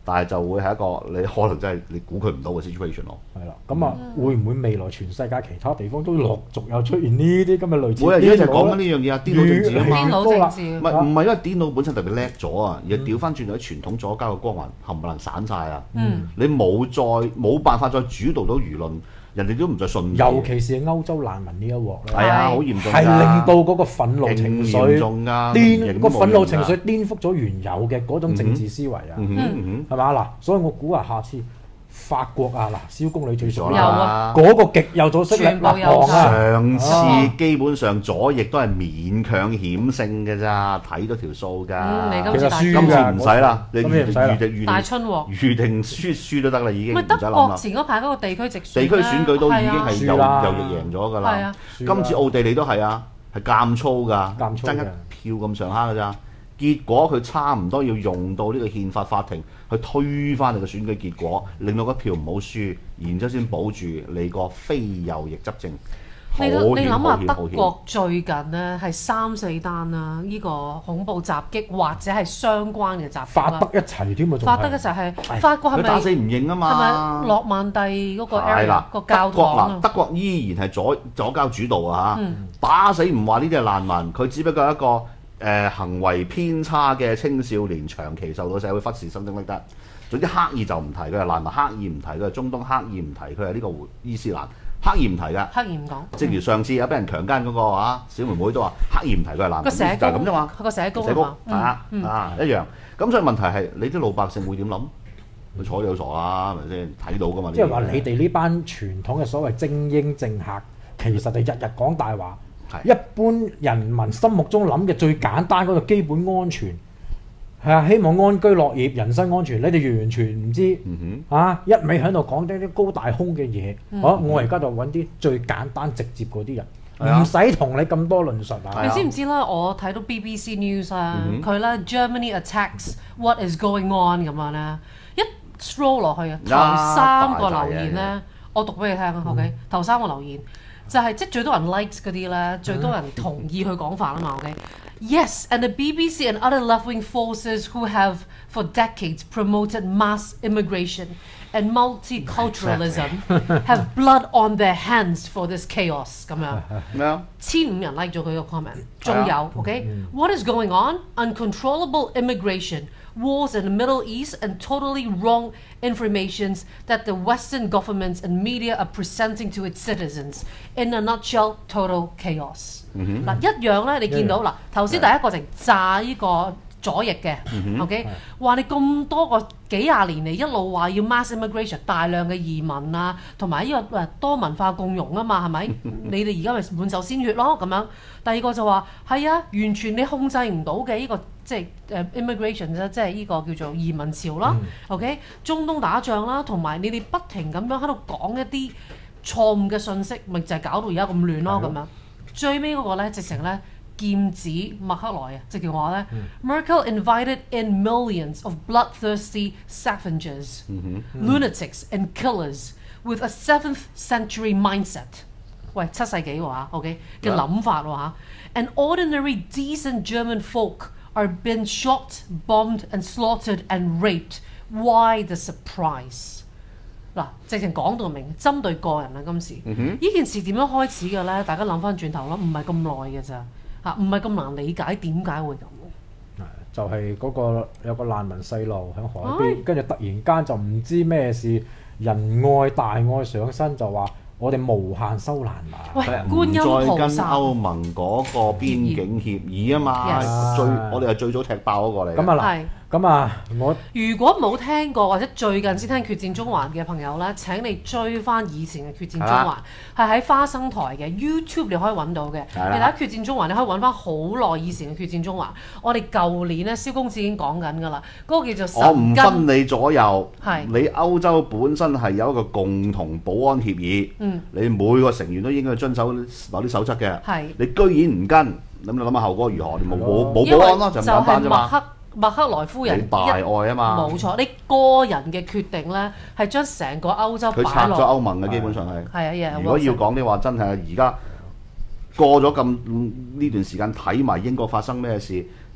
但係就會係一個你可能真係你估佢唔到嘅 situation 咯。 係啦，咁啊會唔會未來全世界其他地方都陸續有出現呢啲咁嘅類似？ 每日而家就講緊呢樣嘢啊，顛倒政治啊嘛。 顛倒政治唔係唔係因為顛倒本身特別叻咗啊，而係調翻轉咗傳統左膠嘅光環冚唪唥散晒啊！ 嗯、 你冇再冇辦法再主導到輿論。人哋都唔再信， 尤其是歐洲難民呢一鑊咧， 係啊，好嚴重㗎， 係令到嗰個憤怒情緒顛個憤怒情緒顛覆咗原有嘅嗰種政治思維啊，係嘛嗱？所以我估啊，下次法國啊嗱，蕭公你最熟啦，嗰個極右組織力立項啊， 上次基本上左翼都係勉強險勝嘅咋，睇到條數㗎。 其實輸今次唔使啦，你預預定大春鑊預定輸輸都得啦，已經唔使諗啦。 德國前嗰排嗰個地區直選， 地區選舉都已經係右右翼贏咗㗎啦。今次奧地利都係啊，係監粗㗎，爭一票咁上下㗎咋。結果佢差唔多要用到呢個憲法法庭去推翻你個選舉結果，令到嗰票唔好輸，然之後先保住你個非右翼執政。 你你諗下德國最近呢係三四單啦，呢個恐怖襲擊或者係相關嘅襲擊法德一齊添啊！ 法德一齊係法國係咪？ 佢打死唔認啊嘛！ 係咪諾曼第嗰個 area 個教堂啊？ 德國依然係左左膠主導啊嚇！ 嗯、 打死唔話呢啲係難民，佢只不過係一個誒、呃、行為偏差嘅青少年，長期受到社會忽視，甚至乜得。總之刻意就唔提佢係難民，刻意唔提佢係中東，刻意唔提佢係呢個伊斯蘭。刻意唔提㗎， 刻意唔講。 正如上次有俾人強姦嗰個啊，小妹妹都話刻意唔提佢係難民，就係咁啫嘛。 個社工社工啊啊啊一樣。咁所以問題係你啲老百姓會點諗？佢睬你好傻啦，係咪先？睇到㗎嘛。 即係話你哋呢班傳統嘅所謂精英政客，其實就日日講大話。一般人民心目中諗嘅最簡單嗰個基本安全。係啊，希望安居樂業、人身安全，你哋完全唔知、嗯、啊！一味喺度講啲啲高大空嘅嘢，嗯、啊！我而家就揾啲最簡單直接嗰啲人，唔使同你咁多論述啊！ 你知唔知啦？我睇到 B B C News 啊，佢咧、嗯、Germany attacks what is going on 咁樣咧，一 scroll 落去啊，頭三個留言咧，我讀俾你聽啊 ，OK？、嗯、頭三個留言就係、是、即係最多人 likes 嗰啲咧，最多人同意佢講法啊嘛 ，OK？Yes, and the B B C and other left-wing forces who have for decades promoted mass immigration and multiculturalism have blood on their hands for this chaos 咁樣。咩啊？千五人 like 咗佢個 comment。仲有 ，OK？What is going on? Uncontrollable immigration, wars in the Middle East, and totally wrong informations that the Western governments and media are presenting to its citizens. In a nutshell, total chaos。嗱一樣咧，你見到嗱頭先第一個就炸呢個左翼嘅 ，OK， 話你咁多個幾廿年嚟一路話要 mass immigration 大量嘅移民啊，同埋呢個誒多文化共融啊嘛，係咪？你哋而家咪滿手鮮血咯咁樣。第二個就話係啊，完全你控制唔到嘅呢個即係誒 immigration 啫，即係呢個叫做移民潮啦。嗯、OK， 中東打仗啦，同埋你哋不停咁樣喺度講一啲錯誤嘅信息，咪就係搞到而家咁亂咯咁樣。最尾嗰個咧，直情咧劍指默克萊啊，即係叫我咧。嗯、Merkel invited in millions of bloodthirsty scavengers, mm-hmm. lunatics and killers with a seventh century mindset。喂，七世紀喎 OK 嘅諗法喎嚇。And ordinary decent German folk are being shot, bombed and slaughtered and raped. Why the surprise？嗱，直情講到明，針對個人啦。今時呢、嗯、件事點樣開始嘅咧？大家諗翻轉頭啦，唔係咁耐嘅咋嚇，唔係咁難理解點解會咁。 就係嗰個有個難民細路喺海邊，跟住、哎、突然間就唔知咩事，仁愛大愛上身就話我哋無限收難民， 喂，觀音菩薩唔再跟歐盟嗰個邊境協議啊嘛， yes. 最我哋係最早踢爆嗰個嚟。 咁啊嗱。咁啊！我如果冇聽過或者最近先聽決戰中環嘅朋友咧，請你追翻以前嘅決戰中環，係喺花生台嘅 YouTube 你可以揾到嘅。你睇決戰中環，你可以揾翻好耐以前嘅決戰中環。我哋舊年咧，蕭公子已經講緊㗎啦，嗰、那個叫做我唔分你左右， 係你歐洲本身係有一個共同保安協議，嗯、你每個成員都應該遵守某啲守則嘅。係你居然唔跟，咁你諗下後果如何？你冇冇冇保安咯，就咁簡單啫嘛。默克萊夫人大愛啊嘛， 冇錯，你個人嘅決定咧，係將成個歐洲擺落。佢拆咗歐盟嘅基本上係。係啊，如果要講嘅話，真係而家過咗咁呢段時間，睇埋英國發生咩事，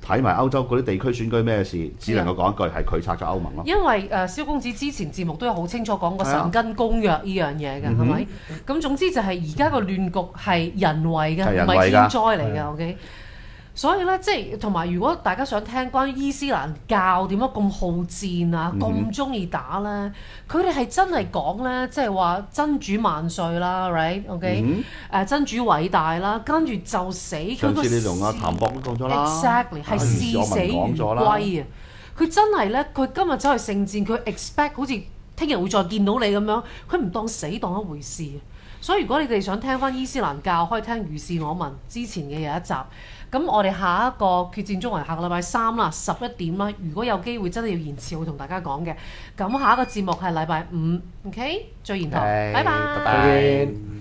睇埋歐洲嗰啲地區選舉咩事，只能夠講一句係佢拆咗歐盟咯。 因為誒、呃、蕭公子之前節目都有好清楚講過神根公約呢樣嘢嘅，係咪？咁總之就係而家個亂局係人為嘅，唔係天災嚟嘅。OK。所以咧，即係同埋，如果大家想聽關於伊斯蘭教點解咁好戰啊，咁中意打咧，佢哋係真係講咧，即係話真主萬歲啦 ，right？OK？、嗯呃、真主偉大啦，跟住就死。 上次你同阿譚博都講咗啦 ，exactly 係視死如歸啊！佢真係咧，佢今日走去聖戰，佢 expect 好似聽日會再見到你咁樣，佢唔當死當一回事。所以如果你哋想聽翻伊斯蘭教，可以聽如是我聞之前嘅有一集。咁我哋下一個決戰中環下個禮拜三啦，十一點啦。如果有機會真係要延遲，會同大家講嘅。咁下一個節目係禮拜五 ，OK？最延頭，拜拜。 再見。